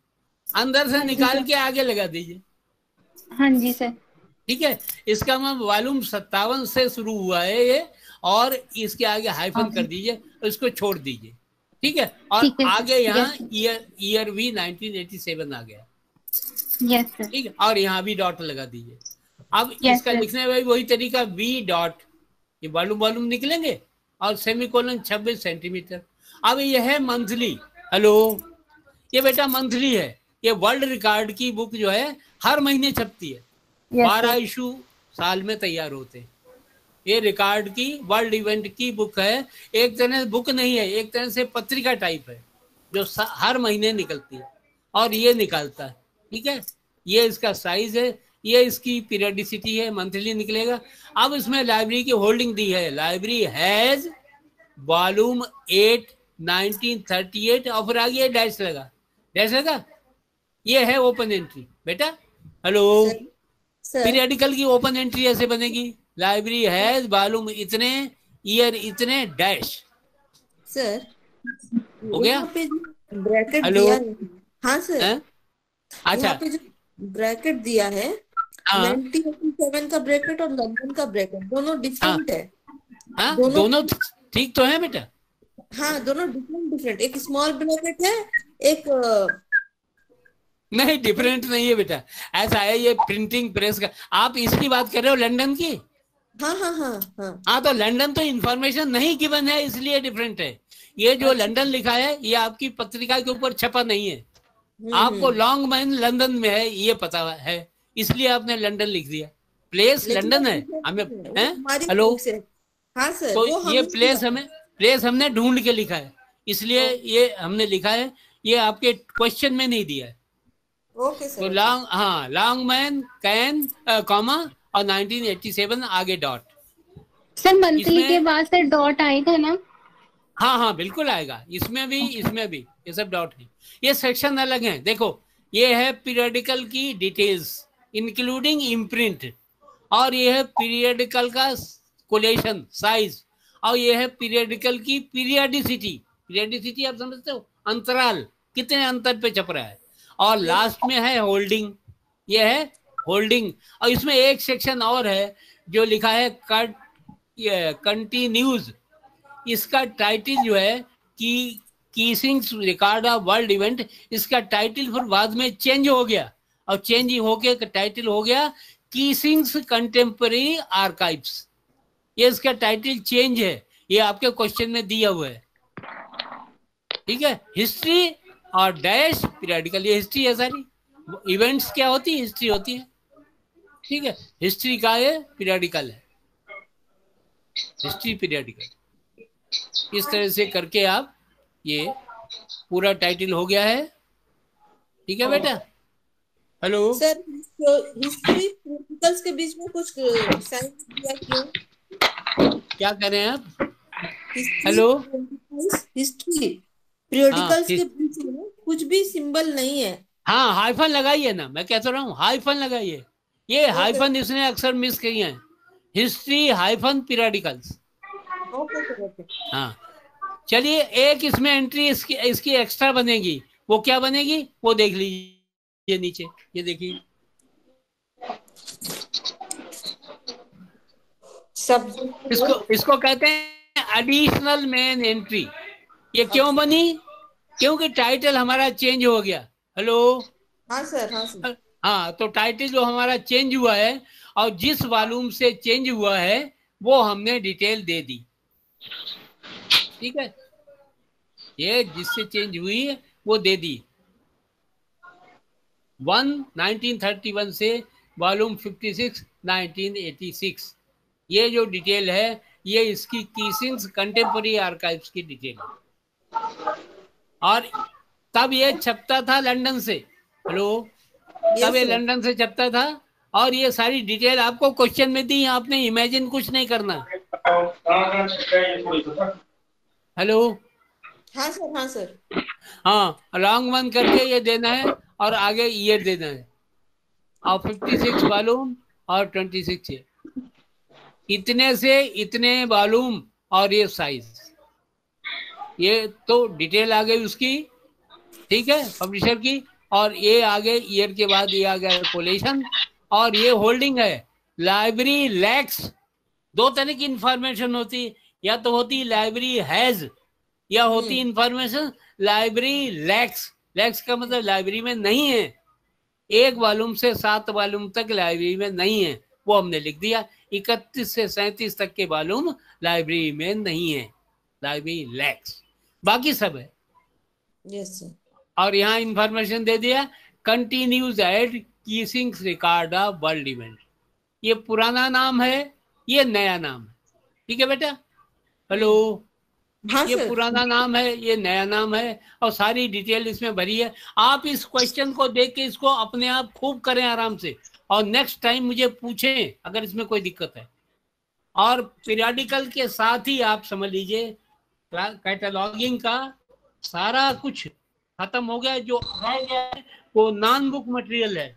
Speaker 1: से निकाल के आगे लगा दीजिए।
Speaker 2: हाँ जी सर,
Speaker 1: ठीक है। इसका मतलब वॉल्यूम 57 से शुरू हुआ है ये, और इसके आगे हाइफन कर दीजिए, इसको छोड़ दीजिए। ठीक है। और आगे यहाँ ईयर भी 1987 आ गया।
Speaker 2: यस सर,
Speaker 1: ठीक है। और यहाँ भी डॉट लगा दीजिए। अब इसका लिखने में वही तरीका, वी डॉट, ये वॉल्यूम निकलेंगे और सेमीकोलन 26 सेंटीमीटर। अब यह है मंथली। हेलो, ये बेटा मंथली है। ये वर्ल्ड रिकॉर्ड की बुक जो है हर महीने छपती है, 12 इशू साल में तैयार होते हैं। ये रिकॉर्ड की वर्ल्ड इवेंट की बुक है, एक तरह से बुक नहीं है, एक तरह से पत्रिका टाइप है जो हर महीने निकलती है, और ये निकालता है। ठीक है। ये इसका साइज है, ये इसकी पीरियडिसिटी है, मंथली निकलेगा। अब इसमें लाइब्रेरी की होल्डिंग दी है, लाइब्रेरी हैज वॉल्यूम 8 1938, और फिर आगे डैश लगा। ये है ओपन एंट्री बेटा। हेलो, पीरियडिकल की ओपन एंट्री ऐसे बनेगी, लाइब्रेरी हैज वॉल्यूम इतने, ईयर इतने, डैश।
Speaker 7: सर
Speaker 1: हो गया?
Speaker 7: ब्रैकेट
Speaker 1: हेलो,
Speaker 7: दिया है। हाँ सर,
Speaker 1: अच्छा,
Speaker 7: यहाँ पे जो ब्रैकेट दिया है 1987 का ब्रैकेट और लंदन का ब्रैकेट दोनों डिफरेंट है।
Speaker 1: हाँ, दोनों ठीक तो है बेटा।
Speaker 7: हाँ, दोनों डिफरेंट। एक स्मॉल ब्रैकेट है, एक
Speaker 1: नहीं, डिफरेंट नहीं है बेटा। ऐसा है, ये प्रिंटिंग प्रेस का, आप इसकी बात कर रहे हो लंदन की? हाँ, तो लंदन तो इंफॉर्मेशन नहीं गिवन है, इसलिए डिफरेंट है। ये जो लंदन लिखा है ये आपकी पत्रिका के ऊपर छपा नहीं है। आपको लॉन्गमैन लंदन में है ये पता है, इसलिए आपने लंदन लिख दिया। प्लेस लंदन है हमें, हेलो।
Speaker 7: हाँ सर,
Speaker 1: तो ये प्लेस हमने ढूंढ के लिखा है, इसलिए ये हमने लिखा है, ये आपके क्वेश्चन में नहीं दिया है।
Speaker 7: Okay sir.
Speaker 1: तो लॉन्गमैन कैन कॉमा और 1987 आगे डॉट।
Speaker 2: सर मंथली के बाद सर डॉट आएगा ना?
Speaker 1: हाँ, बिल्कुल आएगा। इसमें भी ये सब डॉट है। ये सेक्शन अलग हैं। देखो, ये है पीरियडिकल की डिटेल्स इंक्लूडिंग इम्प्रिंट, और ये है पीरियडिकल का कोलेशन साइज, और ये है पीरियडिकल की पीरियडिसिटी आप समझते हो, अंतराल कितने अंतर पे छप रहा है। और लास्ट में है होल्डिंग, ये है होल्डिंग। और इसमें एक सेक्शन और है जो लिखा है कंटिन्यूज। इसका टाइटल जो है कि Keesing's record of world event, इसका टाइटल फिर बाद में चेंज हो गया, और चेंज होके टाइटल हो गया कीसिंग्स कंटेम्पररी आर्काइव्स। ये इसका टाइटल चेंज है, ये आपके क्वेश्चन में दिया हुआ है। ठीक है। हिस्ट्री और डैश पीरियडिकल, ये हिस्ट्री है सारी। इवेंट्स क्या होती है? हिस्ट्री होती है। ठीक है। हिस्ट्री का ये पीरियडिकल है, हिस्ट्री पीरियडिकल। इस तरह से करके आप, ये पूरा टाइटल हो गया है। ठीक है बेटा। हेलो
Speaker 7: सर, हिस्ट्री पीरियडिकल्स के बीच में कुछ साइन दिया क्यों?
Speaker 1: क्या कह रहे हैं आप? हेलो,
Speaker 7: हिस्ट्री पीरियडिकल्स के बीच में कुछ भी सिंबल नहीं है।
Speaker 1: हाँ, हाइफन लगाइए ना, मैं कहता रहा हूँ हाइफन लगाइए। ये हाइफन इसने अक्सर मिस किए हैं, history hyphen periodicals.
Speaker 7: Okay sir, okay.
Speaker 1: हाँ, चलिए एक इसमें एंट्री इसकी एक्स्ट्रा बनेगी, वो क्या बनेगी वो देख लीजिए नीचे, ये देखिए
Speaker 7: सब
Speaker 1: इसको कहते हैं एडिशनल मेन एंट्री। ये क्यों बनी? क्योंकि टाइटल हमारा चेंज हो गया। हेलो,
Speaker 7: हाँ सर, हाँ सर।
Speaker 1: हाँ, तो टाइटल जो हमारा चेंज हुआ है और जिस वॉल्यूम से चेंज हुआ है वो हमने डिटेल दे दी, ठीक है। ये जिससे चेंज हुई है वो दे दी। 1931 से वॉल्यूम 56 1986, ये जो डिटेल है ये इसकी कीसिंग्स कंटेम्पररी आर्काइव्स की डिटेल है। और तब ये छपता था लंदन से। हेलो, तब ये लंदन से छपता था और ये सारी डिटेल आपको क्वेश्चन में दी, आपने इमेजिन कुछ नहीं करना। हेलो,
Speaker 7: हाँ सर, हाँ सर।
Speaker 1: हाँ, लॉन्ग वन करके ये देना है और आगे ईयर देना है और 56 वॉल्यूम और 26 है, इतने से इतने वॉल्यूम और ये साइज, ये तो डिटेल आ गई उसकी, ठीक है, पब्लिशर की। और ये आगे ईयर के बाद ये आ गया कोलेशन, और ये होल्डिंग है। लाइब्रेरी लैक्स, दो तरह की इंफॉर्मेशन होती है, या तो होती लाइब्रेरी हैज या होती इंफॉर्मेशन लाइब्रेरी लैक्स। लैक्स का मतलब लाइब्रेरी में नहीं है, एक वॉल्यूम से 7 वॉल्यूम तक लाइब्रेरी में नहीं है, वो हमने लिख दिया। 31 से 37 तक के वॉल्यूम लाइब्रेरी में नहीं है, लाइब्रेरी लैक्स, बाकी सब है।
Speaker 7: Yes sir.
Speaker 1: और यहाँ इंफॉर्मेशन दे दिया, continues at Keesing's record of world event. ये पुराना नाम है, ये नया नाम है, ठीक है बेटा। हेलो,
Speaker 7: हाँ
Speaker 1: ये
Speaker 7: सर।
Speaker 1: पुराना नाम है, ये नया नाम है, और सारी डिटेल इसमें भरी है। आप इस क्वेश्चन को देख के इसको अपने आप खूब करें आराम से, और नेक्स्ट टाइम मुझे पूछें अगर इसमें कोई दिक्कत है। और पीरियडिकल के साथ ही आप समझ लीजिए कैटलॉगिंग का सारा कुछ खत्म हो गया। जो रह गया है वो नॉन बुक मटेरियल है।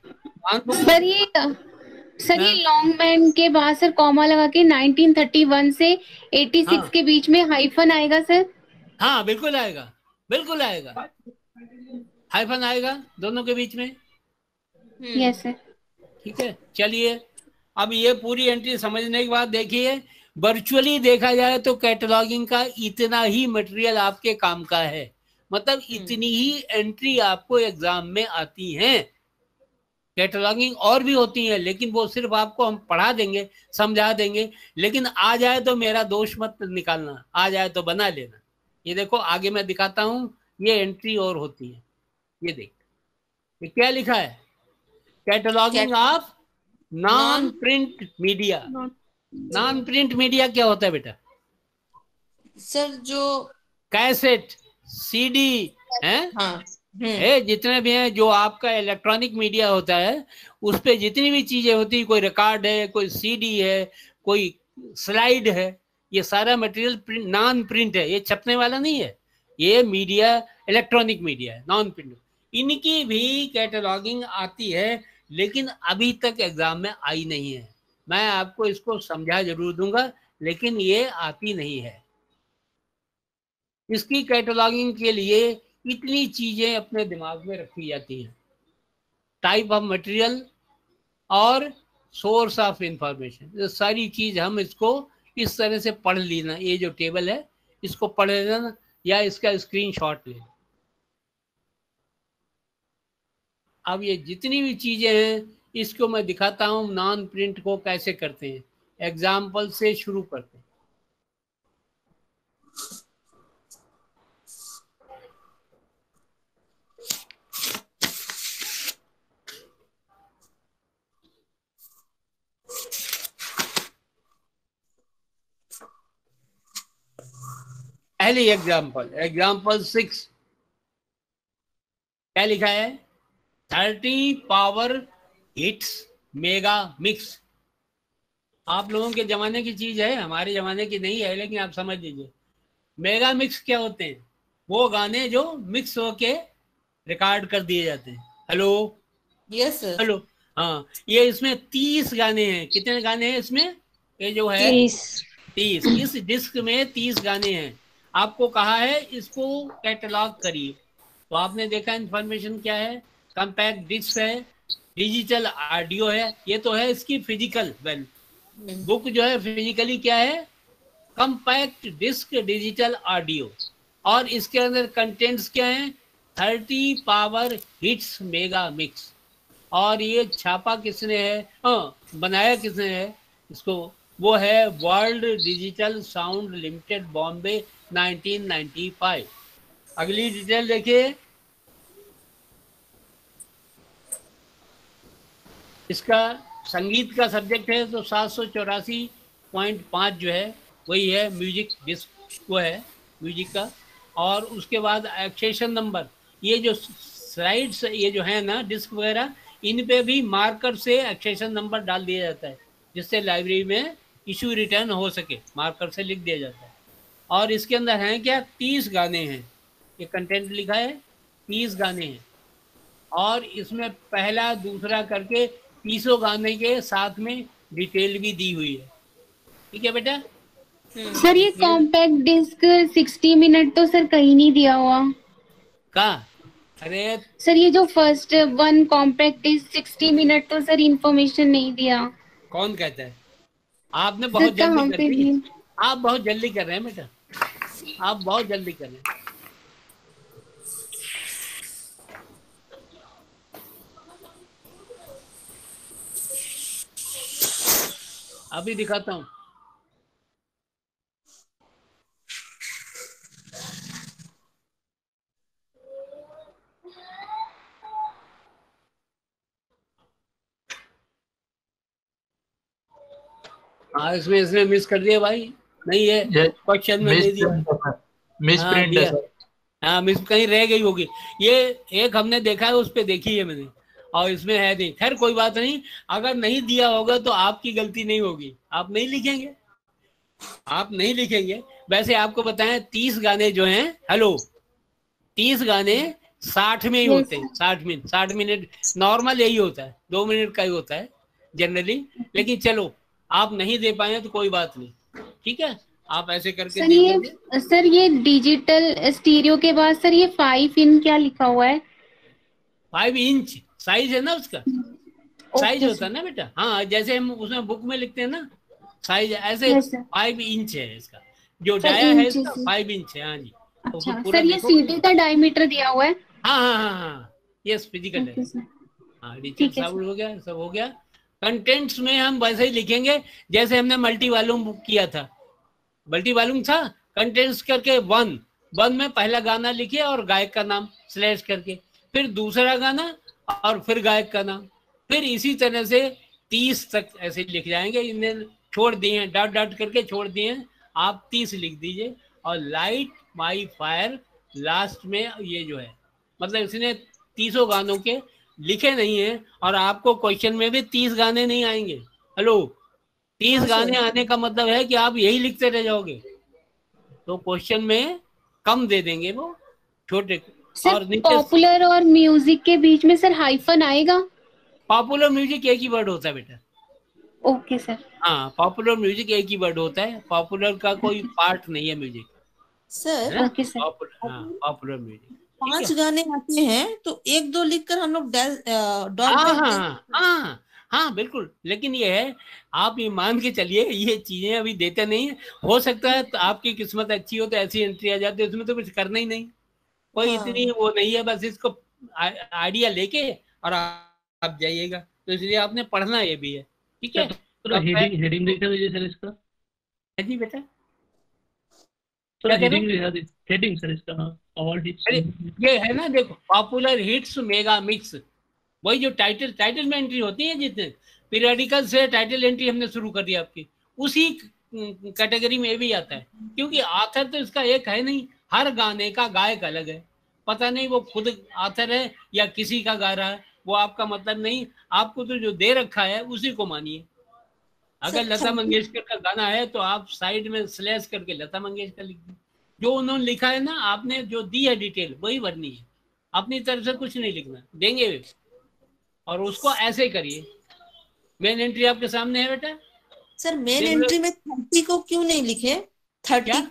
Speaker 2: सर ये लॉन्ग मैन के बाद सर कॉमा लगा के 1931 से 86 के बीच में हाइफन आएगा सर?
Speaker 1: हाँ बिल्कुल आएगा, बिल्कुल आएगा, हाइफन आएगा दोनों के बीच में।
Speaker 2: Yes sir.
Speaker 1: ठीक है, चलिए अब ये पूरी एंट्री समझने के बाद देखिए, वर्चुअली देखा जाए तो कैटलॉगिंग का इतना ही मटेरियल आपके काम का है, मतलब इतनी ही एंट्री आपको एग्जाम में आती हैं। कैटलॉगिंग और भी होती है, लेकिन वो सिर्फ आपको हम पढ़ा देंगे, समझा देंगे, लेकिन आ जाए तो मेरा दोष मत निकालना, आ जाए तो बना लेना। ये देखो आगे मैं दिखाता हूँ, ये एंट्री और होती है, ये देख, ये क्या लिखा है, cataloguing of non print media. Non print media क्या होता है बेटा?
Speaker 7: सर जो
Speaker 1: कैसेट, सीडी है,
Speaker 7: हाँ,
Speaker 1: जितने भी हैं, जो आपका इलेक्ट्रॉनिक मीडिया होता है उस पे जितनी भी चीजें होती है, कोई रिकॉर्ड है, कोई सीडी है, कोई स्लाइड है, ये सारा मटेरियल नॉन प्रिंट है, ये छपने वाला नहीं है, ये मीडिया इलेक्ट्रॉनिक मीडिया है, नॉन प्रिंट। इनकी भी कैटलॉगिंग आती है, लेकिन अभी तक एग्जाम में आई नहीं है। मैं आपको इसको समझा जरूर दूंगा, लेकिन ये आती नहीं है। इसकी कैटलॉगिंग के लिए इतनी चीजें अपने दिमाग में रखी जाती हैं, टाइप ऑफ मटेरियल और सोर्स ऑफ इंफॉर्मेशन, ये सारी चीज हम इसको इस तरह से पढ़ लेना। ये जो टेबल है इसको पढ़ लेना या इसका स्क्रीनशॉट ले। अब ये जितनी भी चीजें हैं इसको मैं दिखाता हूँ नॉन प्रिंट को कैसे करते हैं, एग्जाम्पल से शुरू करते हैं। पहली एग्जाम्पल 6 क्या लिखा है, 30 पावर हिट्स मेगा मिक्स। आप लोगों के जमाने की चीज है, हमारे जमाने की नहीं है, लेकिन आप समझ लीजिए। मेगा मिक्स क्या होते हैं? वो गाने जो मिक्स होके रिकॉर्ड कर दिए जाते हैं। Hello,
Speaker 7: yes sir.
Speaker 1: हेलो, हाँ, ये इसमें 30 गाने हैं। कितने गाने हैं इसमें? ये जो है 30। इस डिस्क में 30 गाने हैं। आपको कहा है इसको कैटलॉग करिए। तो आपने देखा इंफॉर्मेशन क्या है, कॉम्पैक्ट डिस्क है, डिजिटल ऑडियो है, ये तो है इसकी फिजिकल वैल्यू। बुक जो है फिजिकली क्या है, कॉम्पैक्ट डिस्क डिजिटल ऑडियो, और इसके अंदर कंटेंट्स क्या हैं, 30 पावर हिट्स मेगा मिक्स। और ये छापा किसने है, हाँ बनाया किसने है इसको, वो है world digital sound limited Bombay 1995। अगली डिटेल देखिए, इसका संगीत का सब्जेक्ट है तो 784.5 जो है वही है म्यूजिक डिस्क वो है म्यूजिक का। और उसके बाद एक्सेशन नंबर, ये जो स्लाइड्स ये जो है ना डिस्क वगैरह, इन पे भी मार्कर से एक्सेशन नंबर डाल दिया जाता है, जिससे लाइब्रेरी में इशू रिटर्न हो सके, मार्कर से लिख दिया जाता है। और इसके अंदर हैं क्या, 30 गाने हैं, ये कंटेंट लिखा है 30 गाने हैं, और इसमें पहला दूसरा करके 30 गाने के साथ में डिटेल भी दी हुई है। ठीक है बेटा।
Speaker 2: सर ये कॉम्पैक्ट डिस्क 60 मिनट तो सर कहीं नहीं दिया हुआ।
Speaker 1: कहाँ? अरे
Speaker 2: सर ये जो first one compact disc 60 minute तो सर इंफॉर्मेशन नहीं दिया।
Speaker 1: कौन कहता है? आपने बहुत जल्दी कर दी, आप बहुत जल्दी कर रहे हैं बेटा, आप बहुत जल्दी कर रहे हैं। अभी दिखाता हूँ। हाँ इसमें इसने मिस कर दिया भाई, नहीं है क्वेश्चन में दे दिया,
Speaker 4: मिस प्रिंट है।
Speaker 1: हाँ मिस कहीं रह गई होगी, ये एक हमने देखा है उस पे देखी है मैंने, और इसमें है नहीं। खैर कोई बात नहीं, अगर नहीं दिया होगा तो आपकी गलती नहीं होगी, आप नहीं लिखेंगे, आप नहीं लिखेंगे। वैसे आपको बताएं 30 गाने जो हैं, हेलो 30 गाने 60 में ही होते हैं, 60 मिनट नॉर्मल यही होता है, 2 मिनट का ही होता है जनरली। लेकिन चलो आप नहीं दे पाए तो कोई बात नहीं, ठीक है, आप ऐसे करके
Speaker 2: सर ये सर ये डिजिटल स्टीरियो के बाद सर ये 5 इन क्या लिखा हुआ है?
Speaker 1: 5 इंच साइज है ना उसका, साइज होता है ना बेटा। हाँ जैसे हम उसमें बुक में लिखते हैं ना साइज, ऐसे 5 इंच है इसका, जो डाया है इसका 5 इंच है। हाँ जी।
Speaker 2: अच्छा, तो सर ये सीडी का डायमीटर दिया हुआ है?
Speaker 1: हाँ हाँ हाँ हाँ यस फिजिकल है। हाँ डिजिटल साउंड हो गया, सब हो गया। कंटेंट्स में हम वैसे ही लिखेंगे जैसे हमने मल्टी वॉल्यूम किया था, मल्टी वॉल्यूम था, कंटेंट्स करके वन में पहला गाना लिखिए और गायक का नाम स्लैश करके, फिर दूसरा गाना और फिर गायक का नाम, फिर इसी तरह से 30 तक ऐसे लिख जाएंगे। इन्हें छोड़ दिए हैं, डॉट डॉट करके छोड़ दिए हैं, आप 30 लिख दीजिए। और लाइट माई फायर लास्ट में ये जो है, मतलब इसने 30 गानों के लिखे नहीं है, और आपको क्वेश्चन में भी 30 गाने नहीं आएंगे। हेलो 30 गाने आने का मतलब है कि आप यही लिखते रह जाओगे, तो क्वेश्चन में कम दे देंगे वो छोटे।
Speaker 2: और पॉपुलर और म्यूजिक के बीच में सर हाइफन आएगा?
Speaker 1: पॉपुलर म्यूजिक एक ही वर्ड होता है बेटा।
Speaker 2: Okay sir.
Speaker 1: हाँ पॉपुलर म्यूजिक एक ही वर्ड होता है, पॉपुलर का कोई पार्ट नहीं है music
Speaker 7: sir.
Speaker 2: Okay sir.
Speaker 1: Popular music
Speaker 7: 5 गाने आते हैं तो 1-2 लिखकर हम लोग
Speaker 1: हाँ बिल्कुल। लेकिन ये है, आप ये मान के चलिए ये चीजें अभी देते नहीं है। हो सकता है तो आपकी किस्मत अच्छी हो तो ऐसी एंट्री आ जाती है, उसमें तो कुछ करना ही नहीं, कोई इतनी वो नहीं है, बस इसको आइडिया लेके और आप जाइएगा। तो इसलिए आपने पढ़ना ये भी है, ठीक है।
Speaker 5: तो हेडिंग लिख दीजिए सर इसका।
Speaker 1: जी बेटा
Speaker 5: हेडिंग सर इसका। ऑल हिट्स
Speaker 1: ये है ना, देखो पॉपुलर हिट्स मेगा मिक्स, वही जो टाइटल में एंट्री होती है, जितने पीरियडिकल से टाइटल एंट्री हमने शुरू कर दी आपकी, उसी कैटेगरी में भी आता है। क्योंकि आथर तो इसका एक है नहीं, हर गाने का गायक अलग है, पता नहीं वो खुद आथर है या किसी का गा रहा है, वो आपका मतलब नहीं। आपको तो जो दे रखा है उसी को मानिए। अगर लता मंगेशकर का गाना है तो आप साइड में स्लैश करके लता मंगेशकर लिख दीजिए, जो उन्होंने लिखा है ना, आपने जो दी है डिटेल वही भरनी है, अपनी तरफ से कुछ नहीं लिखना, देंगे और उसको ऐसे करिए। मेन एंट्री आपके सामने है बेटा।
Speaker 7: सर मेन एंट्री में 30 को क्यों नहीं लिखे? 30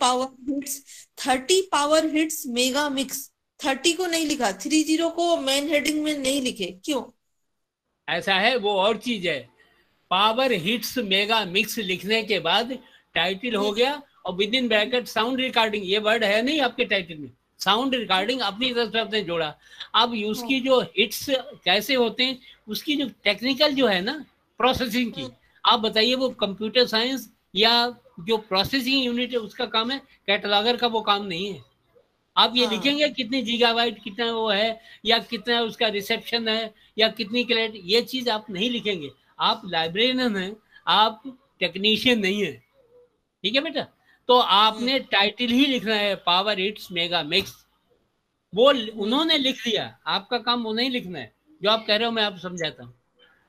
Speaker 7: पावर हिट्स मेगा मिक्स, 30 को नहीं लिखा, 30 को मेन हेडिंग में नहीं लिखे, क्यों?
Speaker 1: ऐसा है, वो और चीज है। पावर हिट्स मेगा मिक्स लिखने के बाद टाइटल हो गया और within bracket sound recording, ये वर्ड है नहीं आपके टाइटल में, साउंड रिकॉर्डिंग अपनी तरफ से आपने जोड़ा। अब उसकी जो हिट्स कैसे होते हैं, उसकी जो टेक्निकल जो है ना प्रोसेसिंग की, आप बताइए वो कंप्यूटर साइंस या जो प्रोसेसिंग यूनिट है उसका काम है, कैटलॉगर का वो काम नहीं है। आप ये लिखेंगे कितनी गीगाबाइट कितना वो है, या कितना उसका रिसेप्शन है, या कितनी क्लैरिटी, ये चीज आप नहीं लिखेंगे। आप लाइब्रेरियन हैं, आप टेक्नीशियन नहीं है, ठीक है बेटा। तो आपने टाइटल ही लिखना है, पावर हिट्स मेगा मिक्स, वो उन्होंने लिख दिया, आपका काम वो नहीं लिखना है। जो आप कह रहे हो मैं आप समझाता हूँ।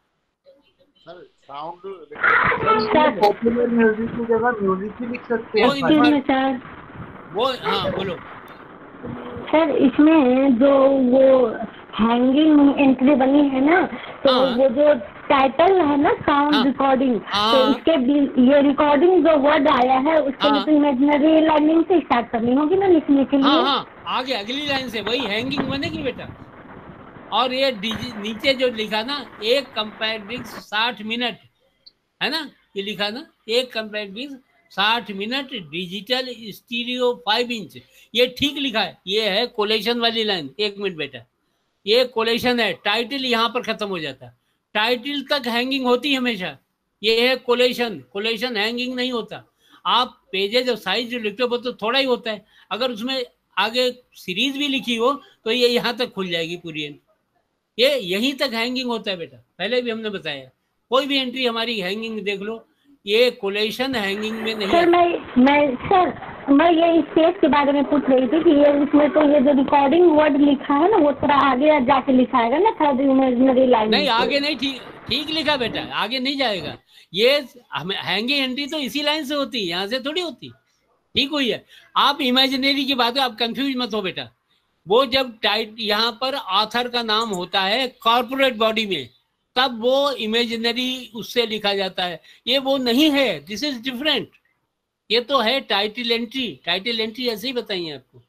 Speaker 8: पॉपुलर म्यूजिक की जगह म्यूजिक ही लिख सकते हैं
Speaker 6: सर।
Speaker 1: वो हाँ बोलो
Speaker 6: सर, इसमें जो वो हैंगिंग एंट्री बनी है ना, तो वो जो टाइटल है ना साउंड रिकॉर्डिंग, तो इसके ये रिकॉर्डिंग जो वर्ड आया है उसके लिए तो इमेजिनरी लाइनिंग से स्टार्ट करनी होगी ना लिखने के लिए।
Speaker 1: आगे अगली लाइन से वही हैंगिंग बनेगी बेटा। और ये नीचे जो लिखा ना, एक कंपेक्ट डिस्क 60 मिनट है ना, ये लिखा ना, एक compact disc 60 minute digital stereo 5 inch, ये ठीक लिखा है। ये है कोलेशन वाली लाइन। 1 मिनट बेटा, ये कोलेशन है, टाइटल यहाँ पर खत्म हो जाता है, टाइटल तक हैंगिंग होती हमेशा। ये है कोलेशन, कोलेशन हैंगिंग नहीं होता। आप पेजेज और साइज जो लिखते हो तो थोड़ा ही होता है, अगर उसमें आगे सीरीज भी लिखी हो तो ये यहाँ तक खुल जाएगी पूरी एंट्री, ये यहीं तक हैंगिंग होता है बेटा। पहले भी हमने बताया, कोई भी एंट्री हमारी हैंगिंग देख लो, ये कोलेशन हैंगिंग में नहीं।
Speaker 6: सर मैं ये स्पेस के बारे में पूछ रही थी कि ये इसमें तो ये जो रिकॉर्डिंग वर्ड लिखा है ना वो थोड़ा आगे जाके लिखाएगा ना, थर्ड इमेजिनरी लाइन।
Speaker 1: नहीं आगे नहीं, ठीक लिखा बेटा, आगे नहीं जाएगा। ये हैंगिंग एंट्री तो इसी लाइन से होती है, यहाँ से थोड़ी होती, ठीक हुई है। आप इमेजिनरी की बात है, आप कंफ्यूज मत हो बेटा। वो जब टाइट यहाँ पर ऑथर का नाम होता है कॉर्पोरेट बॉडी में, तब वो इमेजिनरी उससे लिखा जाता है, ये वो नहीं है, दिस इज डिफरेंट। ये तो है टाइटल एंट्री, टाइटल एंट्री ऐसे ही बताइए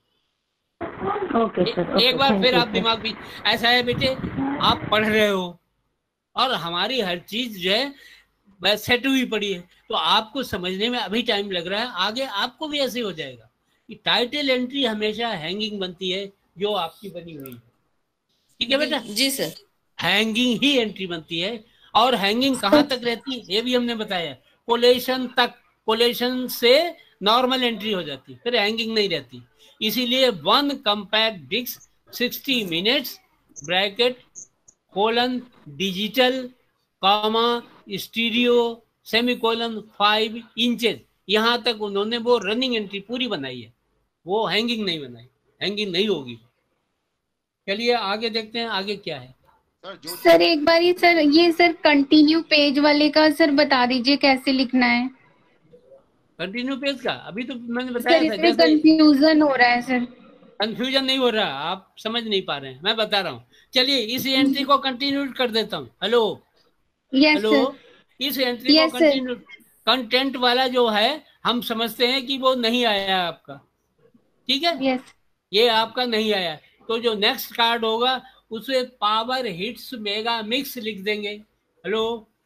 Speaker 1: आपको।
Speaker 6: ओके सर,
Speaker 1: एक बार फिर आप दिमाग भी ऐसा है बेटे, आप पढ़ रहे हो और हमारी हर चीज जो है बस सेट हुई पड़ी है, तो आपको समझने में अभी टाइम लग रहा है, आगे आपको भी ऐसे हो जाएगा कि टाइटल एंट्री हमेशा हैंगिंग बनती है जो आपकी बनी हुई है, ठीक है बेटा?
Speaker 7: जी सर,
Speaker 1: हैंगिंग ही एंट्री बनती है। और हैंगिंग कहाँ तक रहती है ये भी हमने बताया, कोलेशन तक। कोलेशन से नॉर्मल एंट्री हो जाती है, फिर हैंगिंग नहीं रहती। इसीलिए 1 compact disc 60 minutes bracket colon digital comma stereo semicolon 5 inches, यहाँ तक उन्होंने वो रनिंग एंट्री पूरी बनाई है, वो हैंगिंग नहीं बनाई, हैंगिंग नहीं होगी। चलिए आगे देखते हैं आगे क्या है।
Speaker 2: सर एक बार ये सर कंटिन्यू पेज वाले का सर बता दीजिए कैसे लिखना है।
Speaker 1: कंटिन्यू पेज का अभी तो मैंने बताया
Speaker 2: सर, इसमें कंफ्यूजन हो रहा है सर।
Speaker 1: कंफ्यूजन नहीं हो रहा, आप समझ नहीं पा रहे हैं, मैं बता रहा हूँ। चलिए इस एंट्री को कंटिन्यू कर देता हूँ। हेलो हेलो, इस एंट्री को कंटिन्यू, कंटेंट वाला जो है हम समझते हैं कि वो नहीं आया आपका, ठीक है? ये आपका नहीं आया, तो जो नेक्स्ट कार्ड होगा उसे पावर हिट्स मेगा मिक्स लिख देंगे। Hello,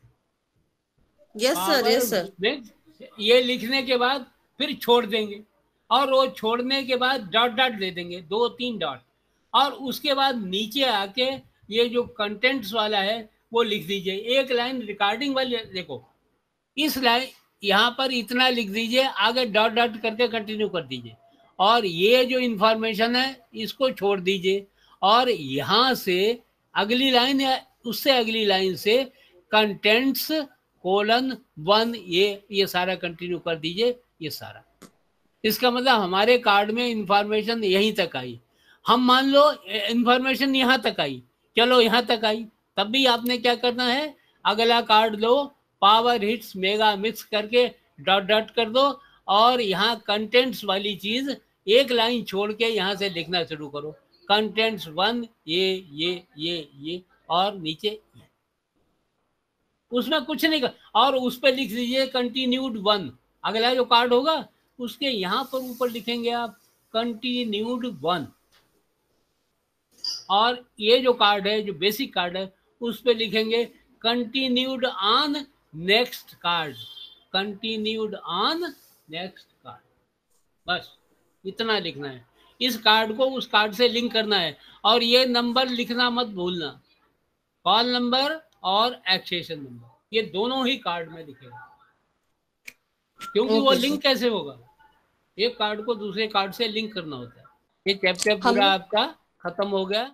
Speaker 7: yes sir, yes sir.
Speaker 1: ये लिखने के बाद फिर छोड़ देंगे, और वो छोड़ने के बाद डॉट डॉट दे देंगे, 2-3 डॉट, और उसके बाद नीचे आके ये जो कंटेंट्स वाला है वो लिख दीजिए। एक लाइन रिकॉर्डिंग वाली, देखो इस लाइन यहाँ पर इतना लिख दीजिए, आगे डॉट डॉट करके कंटिन्यू कर दीजिए, और ये जो इंफॉर्मेशन है इसको छोड़ दीजिए, और यहाँ से अगली लाइन या उससे अगली लाइन से कंटेंट्स कोलन 1 ये सारा कंटिन्यू कर दीजिए, ये सारा। इसका मतलब हमारे कार्ड में इंफॉर्मेशन यहीं तक आई। हम मान लो इंफॉर्मेशन यहाँ तक आई, चलो यहाँ तक आई, तब भी आपने क्या करना है, अगला कार्ड लो, पावर हिट्स मेगा मिक्स करके डॉट डॉट कर दो, और यहाँ कंटेंट्स वाली चीज एक लाइन छोड़ के यहाँ से लिखना शुरू करो, कंटेंट्स 1 ये और नीचे उसमें कुछ नहीं कर, और उस पर लिख दीजिए कंटिन्यूड 1। अगला जो कार्ड होगा उसके यहाँ पर ऊपर लिखेंगे आप कंटिन्यूड 1, और ये जो कार्ड है, जो बेसिक कार्ड है, उस पर लिखेंगे continued on next card, continued on next card. बस इतना लिखना है। इस कार्ड को उस कार्ड से लिंक करना है, और ये नंबर लिखना मत भूलना, कॉल नंबर और एक्सेशन नंबर, ये दोनों ही कार्ड में लिखेगा, क्योंकि वो लिंक कैसे होगा, एक कार्ड को दूसरे कार्ड से लिंक करना होता है। ये चैप्टर पूरा आपका खत्म हो गया।